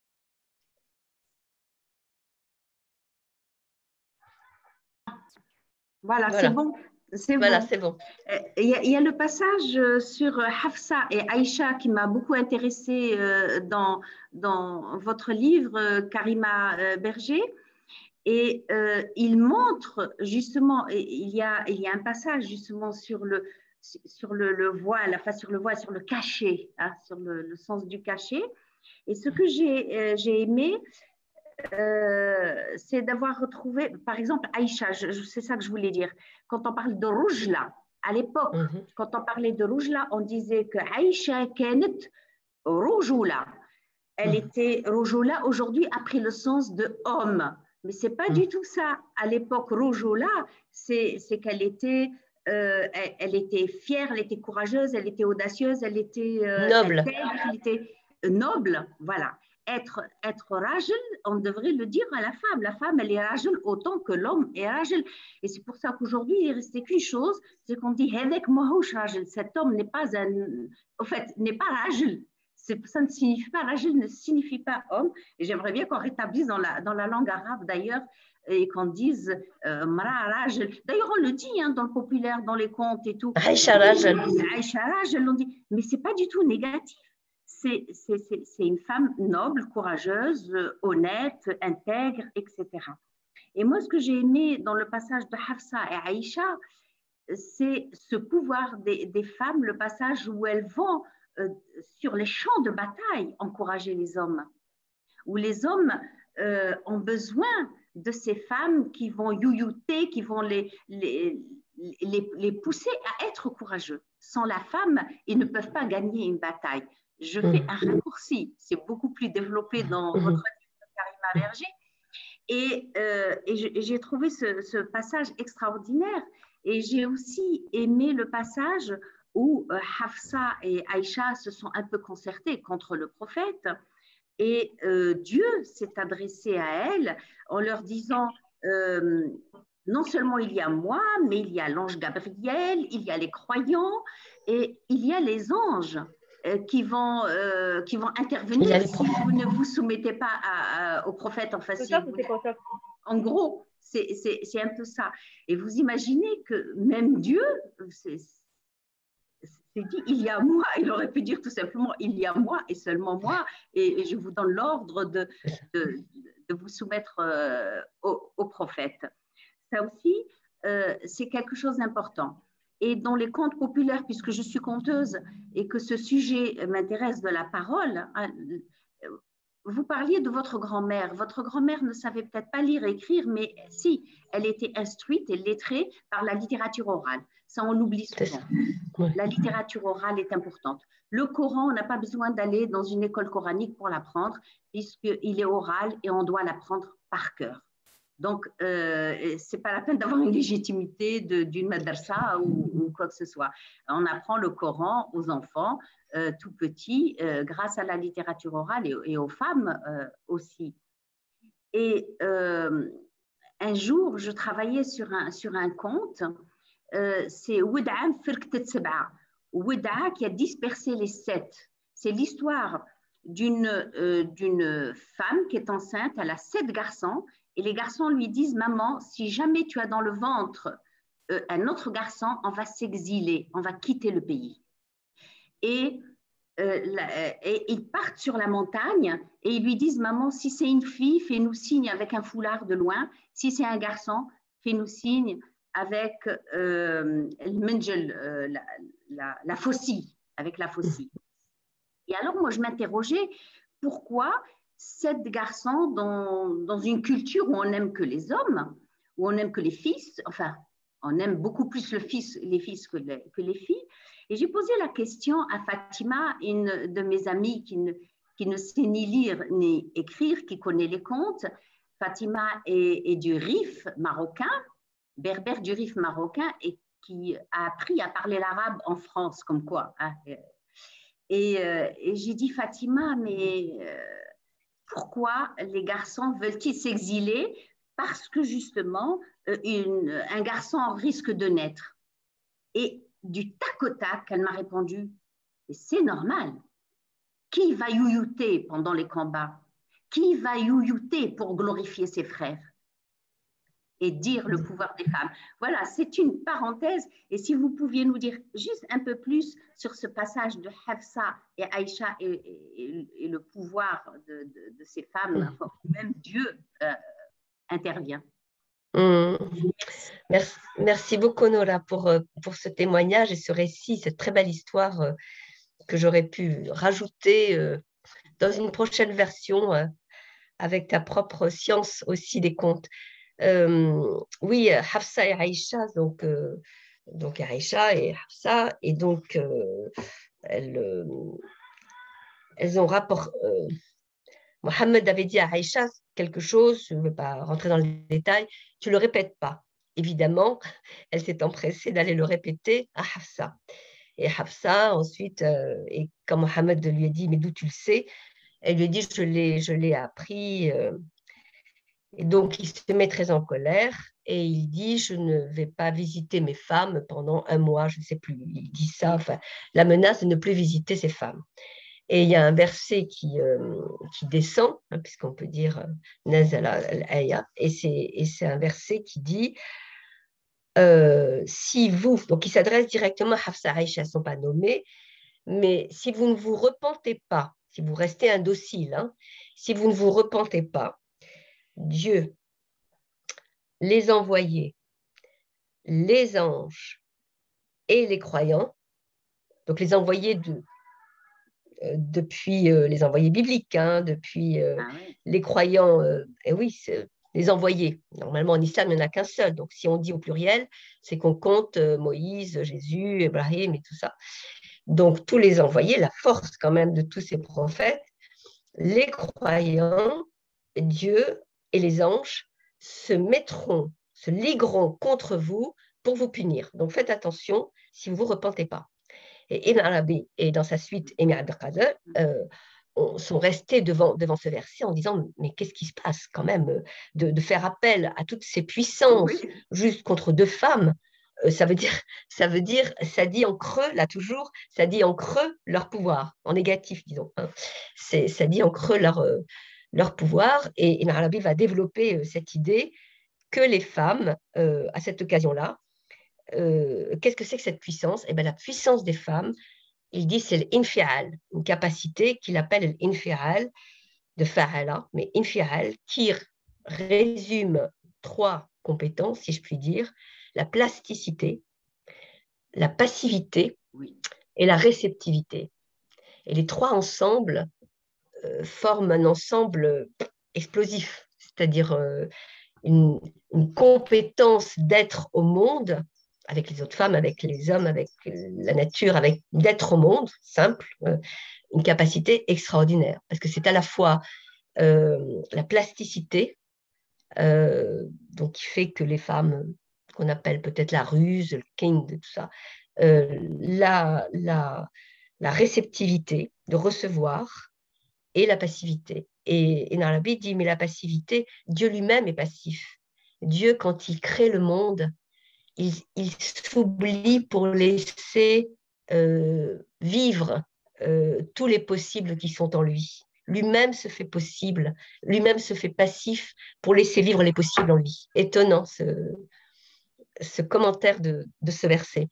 Voilà, voilà. c'est bon. C'est voilà, bon. c'est bon. Il y, a, il y a le passage sur Hafsa et Aïcha qui m'a beaucoup intéressée dans, dans votre livre, Karima Berger. Et euh, il montre justement, il y, a, il y a un passage justement sur le, sur le, le voile, enfin sur le voile, sur le cachet, hein, sur le, le sens du cachet. Et ce que j'ai euh, j'ai aimé, euh, c'est d'avoir retrouvé, par exemple, Aïcha, c'est ça que je voulais dire. Quand on parle de Roujla, à l'époque, mm-hmm. quand on parlait de Roujla, on disait que Aïcha kenet Roujoula. Elle mm-hmm. était Roujoula, aujourd'hui a pris le sens de homme. Mais ce n'est pas mmh. du tout ça. À l'époque, Roujoula, c'est qu'elle était, euh, elle, elle était fière, elle était courageuse, elle était audacieuse, elle était euh, noble. Intègre, elle était noble. Voilà. Être, être rajul, on devrait le dire à la femme. La femme, elle est rajul autant que l'homme est rajul. Et c'est pour ça qu'aujourd'hui, il ne restait qu'une chose, c'est qu'on dit Hedek mohouch rajul. Cet homme n'est pas un, en fait, n'est pas rajul. Ça ne signifie pas, rajul ne signifie pas homme. Et j'aimerais bien qu'on rétablisse dans la, dans la langue arabe d'ailleurs et qu'on dise euh, mara rajul. D'ailleurs, on le dit hein, dans le populaire, dans les contes et tout. Aïcha rajul. Aïcha rajul, on dit. Mais ce n'est pas du tout négatif. C'est une femme noble, courageuse, honnête, intègre, et cetera. Et moi, ce que j'ai aimé dans le passage de Hafsa et Aïcha, c'est ce pouvoir des, des femmes, le passage où elles vont Euh, sur les champs de bataille, encourager les hommes, où les hommes euh, ont besoin de ces femmes qui vont youyouter, qui vont les, les, les, les pousser à être courageux. Sans la femme, ils ne peuvent pas gagner une bataille. Je fais un raccourci, c'est beaucoup plus développé dans votre livre, Karima Berger. Et, euh, et j'ai trouvé ce, ce passage extraordinaire. Et j'ai aussi aimé le passage où euh, Hafsa et Aïcha se sont un peu concertés contre le prophète. Et euh, Dieu s'est adressé à elles en leur disant, euh, non seulement il y a moi, mais il y a l'ange Gabriel, il y a les croyants et il y a les anges euh, qui, vont, euh, qui vont intervenir si vous ne vous soumettez pas à, à, au prophète. Enfin, si vous, en gros, c'est un peu ça. Et vous imaginez que même Dieu, c'est dit, il y a moi, il aurait pu dire tout simplement, il y a moi et seulement moi, et, et je vous donne l'ordre de, de, de vous soumettre euh, au, au prophète. Ça aussi, euh, c'est quelque chose d'important. Et dans les contes populaires, puisque je suis conteuse et que ce sujet m'intéresse de la parole, hein, vous parliez de votre grand-mère. Votre grand-mère ne savait peut-être pas lire et écrire, mais si, elle était instruite et lettrée par la littérature orale. Ça, on l'oublie souvent. Ouais. La littérature orale est importante. Le Coran, on n'a pas besoin d'aller dans une école coranique pour l'apprendre, puisqu'il est oral et on doit l'apprendre par cœur. Donc, euh, ce n'est pas la peine d'avoir une légitimité d'une madrasa ou, ou quoi que ce soit. On apprend le Coran aux enfants euh, tout petits euh, grâce à la littérature orale et, et aux femmes euh, aussi. Et euh, un jour, je travaillais sur un, sur un conte, euh, c'est Wud'a Firqtet Sab'a, Wud'a qui a dispersé les sept. C'est l'histoire d'une euh, d'une femme qui est enceinte, elle a sept garçons, et les garçons lui disent, maman, si jamais tu as dans le ventre euh, un autre garçon, on va s'exiler, on va quitter le pays. Et, euh, la, et ils partent sur la montagne et ils lui disent, maman, si c'est une fille, fais-nous signe avec un foulard de loin. Si c'est un garçon, fais-nous signe avec euh, euh, la, la, la faucille, avec la faucille. Et alors, moi, je m'interrogeais, pourquoi sept garçons dans, dans une culture où on n'aime que les hommes, où on n'aime que les fils, enfin, on aime beaucoup plus le fils, les fils que les, que les filles. Et j'ai posé la question à Fatima, une de mes amies qui ne, qui ne sait ni lire ni écrire, qui connaît les contes. Fatima est, est du Rif marocain, berbère du Rif marocain, et qui a appris à parler l'arabe en France, comme quoi. Hein. Et, euh, et j'ai dit, Fatima, mais euh, pourquoi les garçons veulent-ils s'exiler? Parce que justement, euh, une, un garçon risque de naître. Et du tac au tac, elle m'a répondu, c'est normal. Qui va youyouter pendant les combats? Qui va youyouter pour glorifier ses frères et dire le pouvoir des femmes? Voilà, c'est une parenthèse. Et si vous pouviez nous dire juste un peu plus sur ce passage de Hafsa et Aïcha et, et, et le pouvoir de, de, de ces femmes, enfin, même Dieu euh, intervient. Mmh. Merci, merci beaucoup, Nora, pour, pour ce témoignage et ce récit, cette très belle histoire euh, que j'aurais pu rajouter euh, dans une prochaine version euh, avec ta propre science aussi des contes. Euh, oui, Hafsa et Aïcha, donc, euh, donc Aïcha et Hafsa, et donc euh, elles, euh, elles ont rapport. Euh, Mohammed avait dit à Aïcha quelque chose, je ne veux pas rentrer dans les détails, tu ne le répètes pas. Évidemment, elle s'est empressée d'aller le répéter à Hafsa. Et Hafsa, ensuite, euh, et quand Mohammed lui a dit, mais d'où tu le sais? Elle lui a dit, je l'ai, je l'ai appris. Euh, Et donc, il se met très en colère et il dit, je ne vais pas visiter mes femmes pendant un mois, je ne sais plus. Il dit ça, enfin, la menace de ne plus visiter ses femmes. Et il y a un verset qui, euh, qui descend, hein, puisqu'on peut dire Nazala al-Aya, et c'est un verset qui dit, euh, si vous, donc il s'adresse directement à Hafsa et Aïcha, elles ne sont pas nommées, mais si vous ne vous repentez pas, si vous restez indocile, hein, si vous ne vous repentez pas, Dieu, les envoyés, les anges et les croyants, donc les envoyés de, euh, depuis euh, les envoyés bibliques, hein, depuis euh, Ah ouais. les croyants. Euh, et oui, c'est- les envoyés. Normalement, en islam, il n'y en a qu'un seul. Donc, si on dit au pluriel, c'est qu'on compte euh, Moïse, Jésus, Ibrahim et tout ça. Donc, tous les envoyés, la force quand même de tous ces prophètes, les croyants, Dieu et les anges se mettront, se ligueront contre vous pour vous punir. Donc, faites attention si vous ne vous repentez pas. Et Ibn Arabi et dans sa suite, Emi Abdelkader, euh, sont restés devant, devant ce verset en disant mais qu'est-ce qui se passe quand même de, de faire appel à toutes ces puissances Oui. juste contre deux femmes, euh, ça veut dire, ça veut dire, ça dit en creux, là toujours, ça dit en creux leur pouvoir, en négatif, disons. Hein. C'est, ça dit en creux leur, euh, leur pouvoir, et Ibn Arabi va développer euh, cette idée que les femmes, euh, à cette occasion-là, euh, qu'est-ce que c'est que cette puissance? Eh bien, la puissance des femmes, il dit c'est l'infial, une capacité qu'il appelle l'infial de fa'ala, mais infial qui résume trois compétences, si je puis dire, la plasticité, la passivité Oui. et la réceptivité. Et les trois ensemble euh, forment un ensemble explosif, c'est-à-dire euh, une, une compétence d'être au monde avec les autres femmes, avec les hommes, avec la nature, avec d'être au monde, simple, euh, une capacité extraordinaire. Parce que c'est à la fois euh, la plasticité, euh, donc qui fait que les femmes, qu'on appelle peut-être la ruse, le king, tout ça, euh, la, la, la réceptivité de recevoir et la passivité. Et, et Narabi dit, mais la passivité, Dieu lui-même est passif. Dieu, quand il crée le monde, il, il s'oublie pour laisser euh, vivre euh, tous les possibles qui sont en lui. Lui-même se fait possible, lui-même se fait passif pour laisser vivre les possibles en lui. Étonnant ce, ce commentaire de, de ce verset.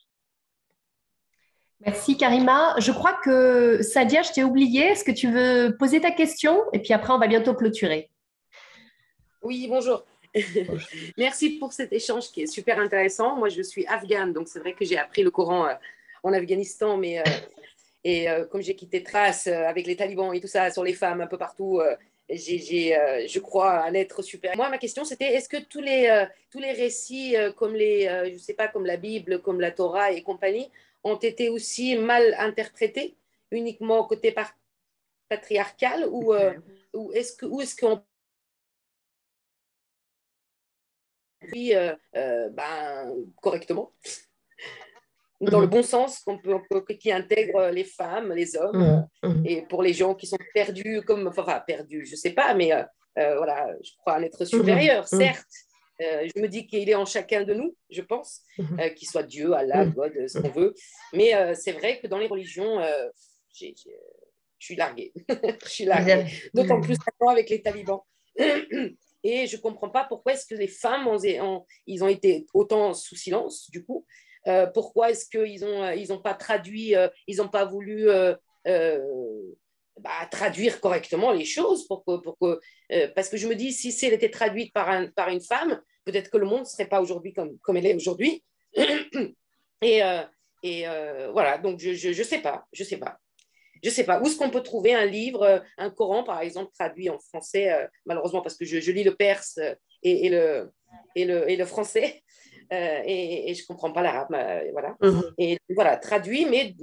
Merci Karima. Je crois que Sadia, je t'ai oublié. Est-ce que tu veux poser ta question? Et puis après, on va bientôt clôturer. Oui, bonjour. Bonjour. Merci pour cet échange qui est super intéressant. Moi, je suis afghane, donc c'est vrai que j'ai appris le Coran euh, en Afghanistan, mais euh, et euh, comme j'ai quitté Trace euh, avec les talibans et tout ça sur les femmes un peu partout, euh, j'ai, j'ai, euh, je crois à un être super. Moi, ma question, c'était est-ce que tous les, euh, tous les récits, euh, comme les, euh, je sais pas, comme la Bible, comme la Torah et compagnie, ont été aussi mal interprétés, uniquement côté par- patriarcal, ou, euh, ou est-ce que, ou est-ce qu'on puis euh, euh, ben, correctement, dans le bon sens, qu'on peut, qu'on peut- qui intègre les femmes, les hommes, euh, Mhm. et pour les gens qui sont perdus, comme, enfin, perdus, je sais pas, mais euh, euh, voilà, je crois à un être supérieur, Mhm. certes. Euh, je me dis qu'il est en chacun de nous, je pense, Mhm. euh, qu'il soit Dieu, Allah, Mhm. God, ce qu'on veut. Mais euh, c'est vrai que dans les religions, euh, j'ai- j'ai- je suis larguée. Je suis Vous larguée. avez- D'autant Mhm. plus maintenant avec les talibans. Et je ne comprends pas pourquoi est-ce que les femmes, ont, ont- ils ont été autant sous silence, du coup. Euh, pourquoi est-ce qu'ils n'ont ils ont pas traduit, euh, ils n'ont pas voulu euh, euh, bah, traduire correctement les choses pour que, pour que, euh, parce que je me dis, si elle était traduite par, un, par une femme, peut-être que le monde ne serait pas aujourd'hui comme, comme elle est aujourd'hui. Et, euh, et euh, voilà, donc je ne je, je sais pas, je sais pas. Je sais pas, où est-ce qu'on peut trouver un livre, un Coran, par exemple, traduit en français, euh, malheureusement, parce que je, je lis le perse et, et, le, et, le, et le français, euh, et, et je ne comprends pas l'arabe, euh, voilà. Mhm. Et voilà, traduit, mais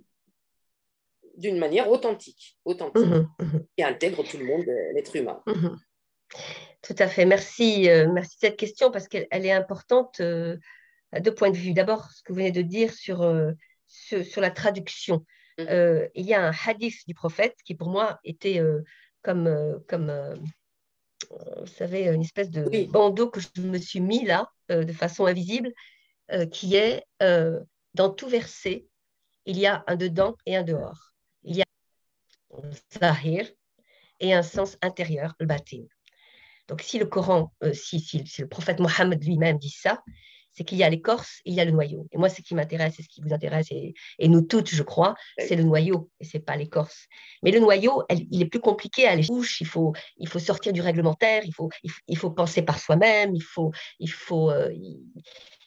d'une manière authentique, authentique, Mhm. Mhm. qui intègre tout le monde, l'être humain. Mhm. Tout à fait. Merci, euh, merci de cette question parce qu'elle elle est importante euh, à deux points de vue. D'abord, ce que vous venez de dire sur, euh, sur, sur la traduction. Mhm. Euh, il y a un hadith du prophète qui, pour moi, était euh, comme, euh, comme euh, vous savez, une espèce de Oui, bandeau que je me suis mis là, euh, de façon invisible, euh, qui est euh, dans tout verset, il y a un dedans et un dehors. Il y a un zahir et un sens intérieur, le batin. Donc, si le Coran, euh, si, si, si le prophète Mohammed lui-même dit ça, c'est qu'il y a l'écorce et il y a le noyau. Et moi, ce qui m'intéresse et ce qui vous intéresse, et, et nous toutes, je crois, c'est le noyau et ce n'est pas l'écorce. Mais le noyau, elle, il est plus compliqué à aller toucher. Il faut, il faut sortir du réglementaire, il faut, il, il faut penser par soi-même, il faut, il faut, euh, il,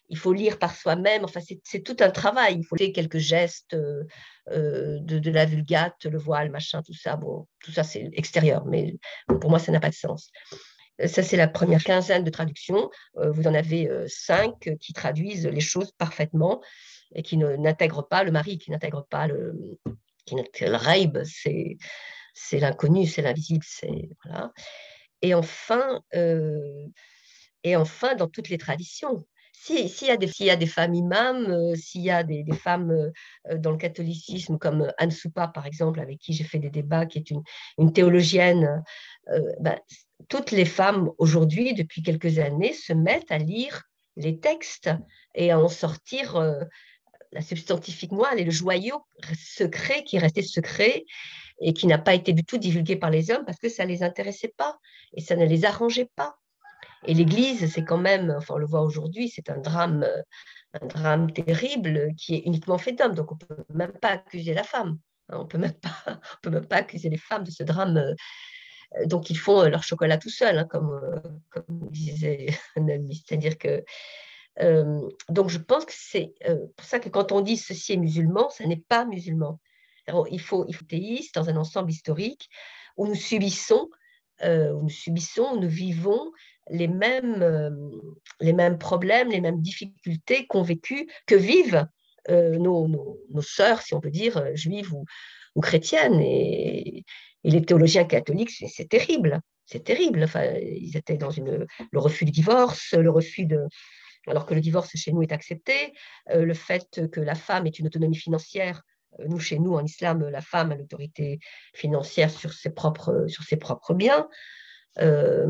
il faut lire par soi-même. Enfin, c'est tout un travail. Il faut faire quelques gestes euh, euh, de, de la vulgate, le voile, machin, tout ça. Bon, tout ça, c'est extérieur, mais pour moi, ça n'a pas de sens. Ça, c'est la première quinzaine de traductions. Euh, vous en avez euh, cinq qui traduisent les choses parfaitement et qui n'intègrent pas le mari, qui n'intègrent pas le, qui le raïb, c'est l'inconnu, c'est l'invisible, c'est voilà. Et enfin, euh, et enfin, dans toutes les traditions. S'il si y, si y a des femmes imams, euh, s'il y a des, des femmes euh, dans le catholicisme, comme Anne Soupa, par exemple, avec qui j'ai fait des débats, qui est une, une théologienne, euh, ben, toutes les femmes aujourd'hui, depuis quelques années, se mettent à lire les textes et à en sortir euh, la substantifique moelle et le joyau secret qui est resté secret et qui n'a pas été du tout divulgué par les hommes parce que ça ne les intéressait pas et ça ne les arrangeait pas. Et l'Église, c'est quand même, enfin on le voit aujourd'hui, c'est un drame, un drame terrible qui est uniquement fait d'hommes. Donc on ne peut même pas accuser la femme. On peut même pas, on peut même pas accuser les femmes de ce drame. Donc ils font leur chocolat tout seuls, hein, comme, comme disait un ami. C'est-à-dire que euh, donc je pense que c'est euh, pour ça que quand on dit ceci est musulman, ça n'est pas musulman. Alors, il faut, il faut théiste dans un ensemble historique où nous subissons, euh, où nous subissons, où nous vivons les mêmes, euh, les mêmes problèmes, les mêmes difficultés qu'ont vécu, que vivent euh, nos, nos, nos sœurs, si on peut dire, juives ou, ou chrétiennes. Et, et les théologiens catholiques, c'est terrible, c'est terrible. Enfin, ils étaient dans une, le refus du divorce, le refus de... alors que le divorce chez nous est accepté, euh, le fait que la femme ait une autonomie financière. Nous, chez nous, en islam, la femme a l'autorité financière sur ses propres, sur ses propres biens. Euh,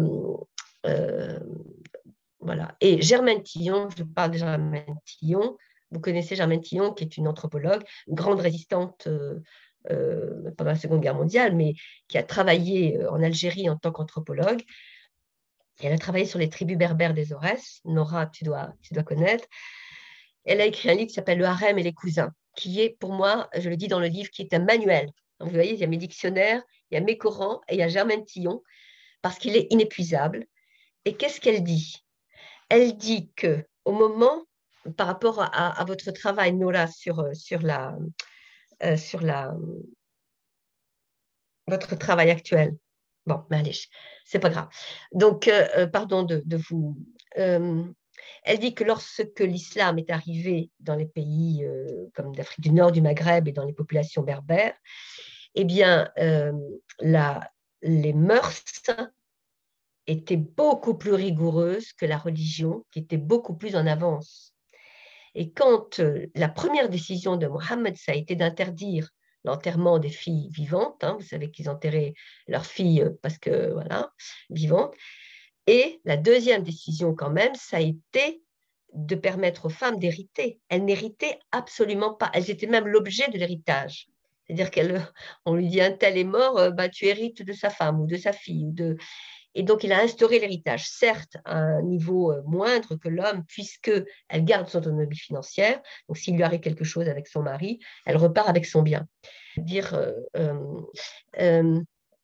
euh, voilà. Et Germaine Tillon, je parle de Germaine Tillon, vous connaissez Germaine Tillon, qui est une anthropologue, une grande résistante euh, euh, pendant la Seconde Guerre mondiale, mais qui a travaillé en Algérie en tant qu'anthropologue. Et elle a travaillé sur les tribus berbères des Aurès. Nora, tu dois, tu dois connaître. Elle a écrit un livre qui s'appelle Le harem et les cousins, qui est pour moi, je le dis dans le livre, qui est un manuel. Donc, vous voyez, il y a mes dictionnaires, il y a mes Corans et il y a Germaine Tillon, parce qu'il est inépuisable. Et qu'est-ce qu'elle dit? Elle dit qu'au moment, par rapport à, à votre travail, Nora, sur, sur, la, euh, sur la, votre travail actuel, bon, mais allez, c'est pas grave. Donc, euh, pardon de, de vous... Euh, Elle dit que lorsque l'islam est arrivé dans les pays euh, comme d'Afrique du Nord, du Maghreb et dans les populations berbères, eh bien, euh, la, les mœurs étaient beaucoup plus rigoureuses que la religion, qui était beaucoup plus en avance. Et quand euh, la première décision de Mohammed, ça a été d'interdire l'enterrement des filles vivantes, hein, vous savez qu'ils enterraient leurs filles parce que, voilà, vivantes. Et la deuxième décision quand même, ça a été de permettre aux femmes d'hériter. Elles n'héritaient absolument pas. Elles étaient même l'objet de l'héritage. C'est-à-dire qu'on lui dit un tel est mort, bah, tu hérites de sa femme ou de sa fille. Ou de... Et donc, il a instauré l'héritage, certes à un niveau moindre que l'homme, puisqu'elle garde son autonomie financière. Donc, s'il lui arrive quelque chose avec son mari, elle repart avec son bien. Dire... Euh, euh, euh,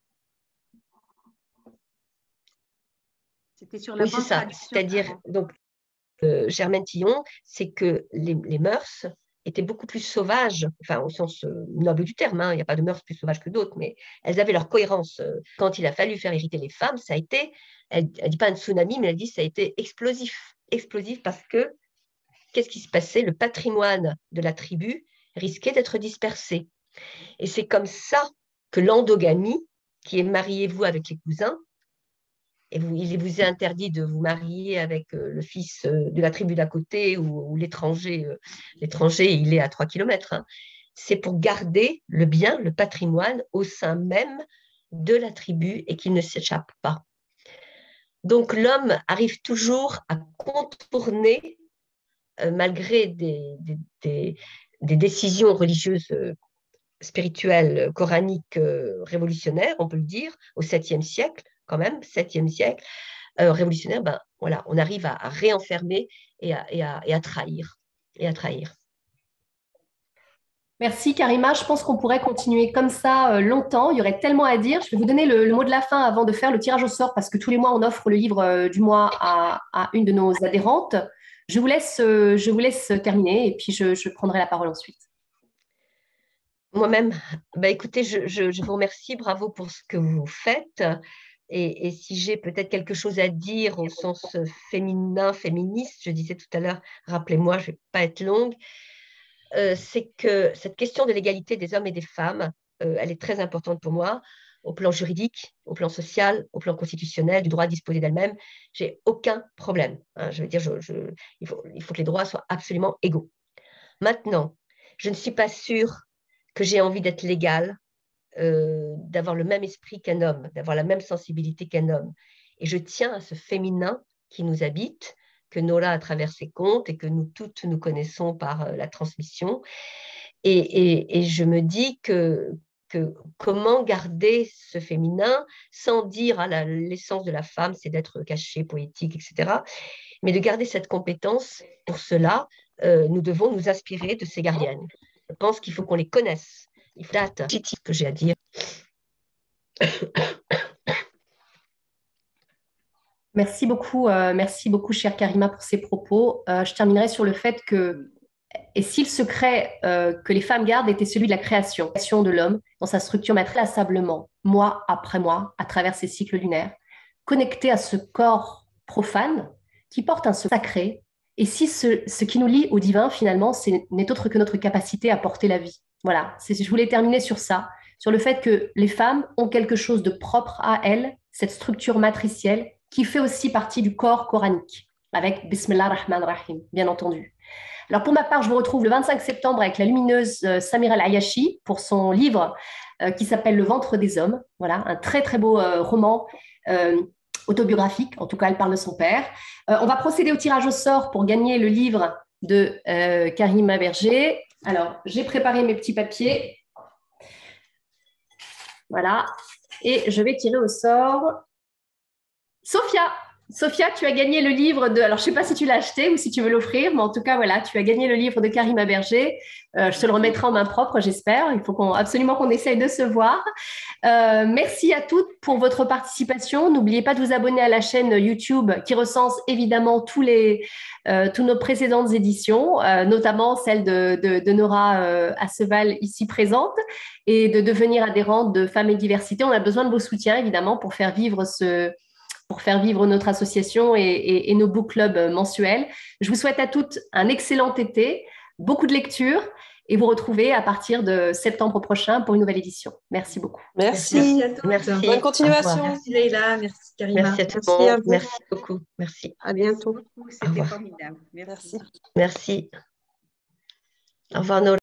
C'était sur la oui, c'est ça. C'est-à-dire, donc, euh, Germaine Tillon, c'est que les, les mœurs étaient beaucoup plus sauvages, enfin au sens euh, noble du terme, hein, il n'y a pas de mœurs plus sauvages que d'autres, mais elles avaient leur cohérence. Quand il a fallu faire hériter les femmes, ça a été, elle ne dit pas un tsunami, mais elle dit ça a été explosif. Explosif parce que, qu'est-ce qui se passait? Le patrimoine de la tribu risquait d'être dispersé. Et c'est comme ça que l'endogamie, qui est mariez-vous avec les cousins, et vous, il vous est interdit de vous marier avec euh, le fils euh, de la tribu d'à côté ou, ou l'étranger. Euh, l'étranger, il est à trois kilomètres. Hein. C'est pour garder le bien, le patrimoine au sein même de la tribu et qu'il ne s'échappe pas. Donc l'homme arrive toujours à contourner, euh, malgré des, des, des, des décisions religieuses euh, spirituelles, coraniques, euh, révolutionnaires, on peut le dire, au septième siècle, quand même, septième siècle, euh, révolutionnaire, ben, voilà, on arrive à, à réenfermer et à, et, à, et à trahir. Et à trahir. Merci Karima, je pense qu'on pourrait continuer comme ça euh, longtemps, il y aurait tellement à dire. Je vais vous donner le, le mot de la fin avant de faire le tirage au sort parce que tous les mois on offre le livre euh, du mois à, à une de nos adhérentes. Je vous laisse, euh, je vous laisse terminer et puis je, je prendrai la parole ensuite. Moi-même, bah, écoutez, je, je, je vous remercie, bravo pour ce que vous faites. Et, et si j'ai peut-être quelque chose à dire au sens féminin, féministe, je disais tout à l'heure, rappelez-moi, je ne vais pas être longue, euh, c'est que cette question de l'égalité des hommes et des femmes, euh, elle est très importante pour moi, au plan juridique, au plan social, au plan constitutionnel, du droit à disposer d'elle-même. J'ai aucun problème. Hein, je veux dire, je, je, il, faut, il faut que les droits soient absolument égaux. Maintenant, je ne suis pas sûre que j'ai envie d'être légale, euh, d'avoir le même esprit qu'un homme, d'avoir la même sensibilité qu'un homme. Et je tiens à ce féminin qui nous habite, que Nola a travers ses contes et que nous toutes nous connaissons par euh, la transmission. Et, et, et je me dis que, que comment garder ce féminin sans dire à l'essence de la femme, c'est d'être cachée, poétique, et cetera. Mais de garder cette compétence, pour cela, euh, nous devons nous inspirer de ces gardiennes. Je pense qu'il faut qu'on les connaisse. Il faut date que j'ai à dire. Merci beaucoup, euh, merci beaucoup, chère Karima, pour ces propos. Euh, je terminerai sur le fait que, et si le secret euh, que les femmes gardent était celui de la création, création de l'homme dans sa structure matérielle, mois après mois, à travers ces cycles lunaires, connecté à ce corps profane qui porte un sacré. Et si ce, ce qui nous lie au divin, finalement, n'est autre que notre capacité à porter la vie. Voilà, je voulais terminer sur ça, sur le fait que les femmes ont quelque chose de propre à elles, cette structure matricielle, qui fait aussi partie du corps coranique, avec Bismillah ar-Rahman ar-Rahim, bien entendu. Alors pour ma part, je vous retrouve le vingt-cinq septembre avec la lumineuse euh, Samira Al-Ayashi pour son livre euh, qui s'appelle Le ventre des hommes. Voilà, un très très beau euh, roman euh, autobiographique, en tout cas elle parle de son père. Euh, on va procéder au tirage au sort pour gagner le livre de euh, Karima Berger. Alors, j'ai préparé mes petits papiers. Voilà, et je vais tirer au sort Sophia. Sophia, tu as gagné le livre de... Alors, je ne sais pas si tu l'as acheté ou si tu veux l'offrir, mais en tout cas, voilà, tu as gagné le livre de Karima Berger. Euh, je te le remettrai en main propre, j'espère. Il faut qu'on, absolument qu'on essaye de se voir. Euh, merci à toutes pour votre participation. N'oubliez pas de vous abonner à la chaîne YouTube qui recense évidemment tous les, euh, toutes nos précédentes éditions, euh, notamment celle de, de, de Nora euh, Asseval ici présente, et de devenir adhérente de Femmes et Diversité. On a besoin de vos soutiens, évidemment, pour faire vivre ce... pour faire vivre notre association et, et, et nos book clubs mensuels. Je vous souhaite à toutes un excellent été, beaucoup de lecture et vous retrouvez à partir de septembre prochain pour une nouvelle édition. Merci beaucoup. Merci. Merci à toutes. Merci. Bonne continuation. Merci Leïla, merci Karima. Merci à tout Merci le à monde. vous. Merci beaucoup. Merci. À bientôt. C'était formidable. Merci. Merci. Merci. Au revoir, Nola.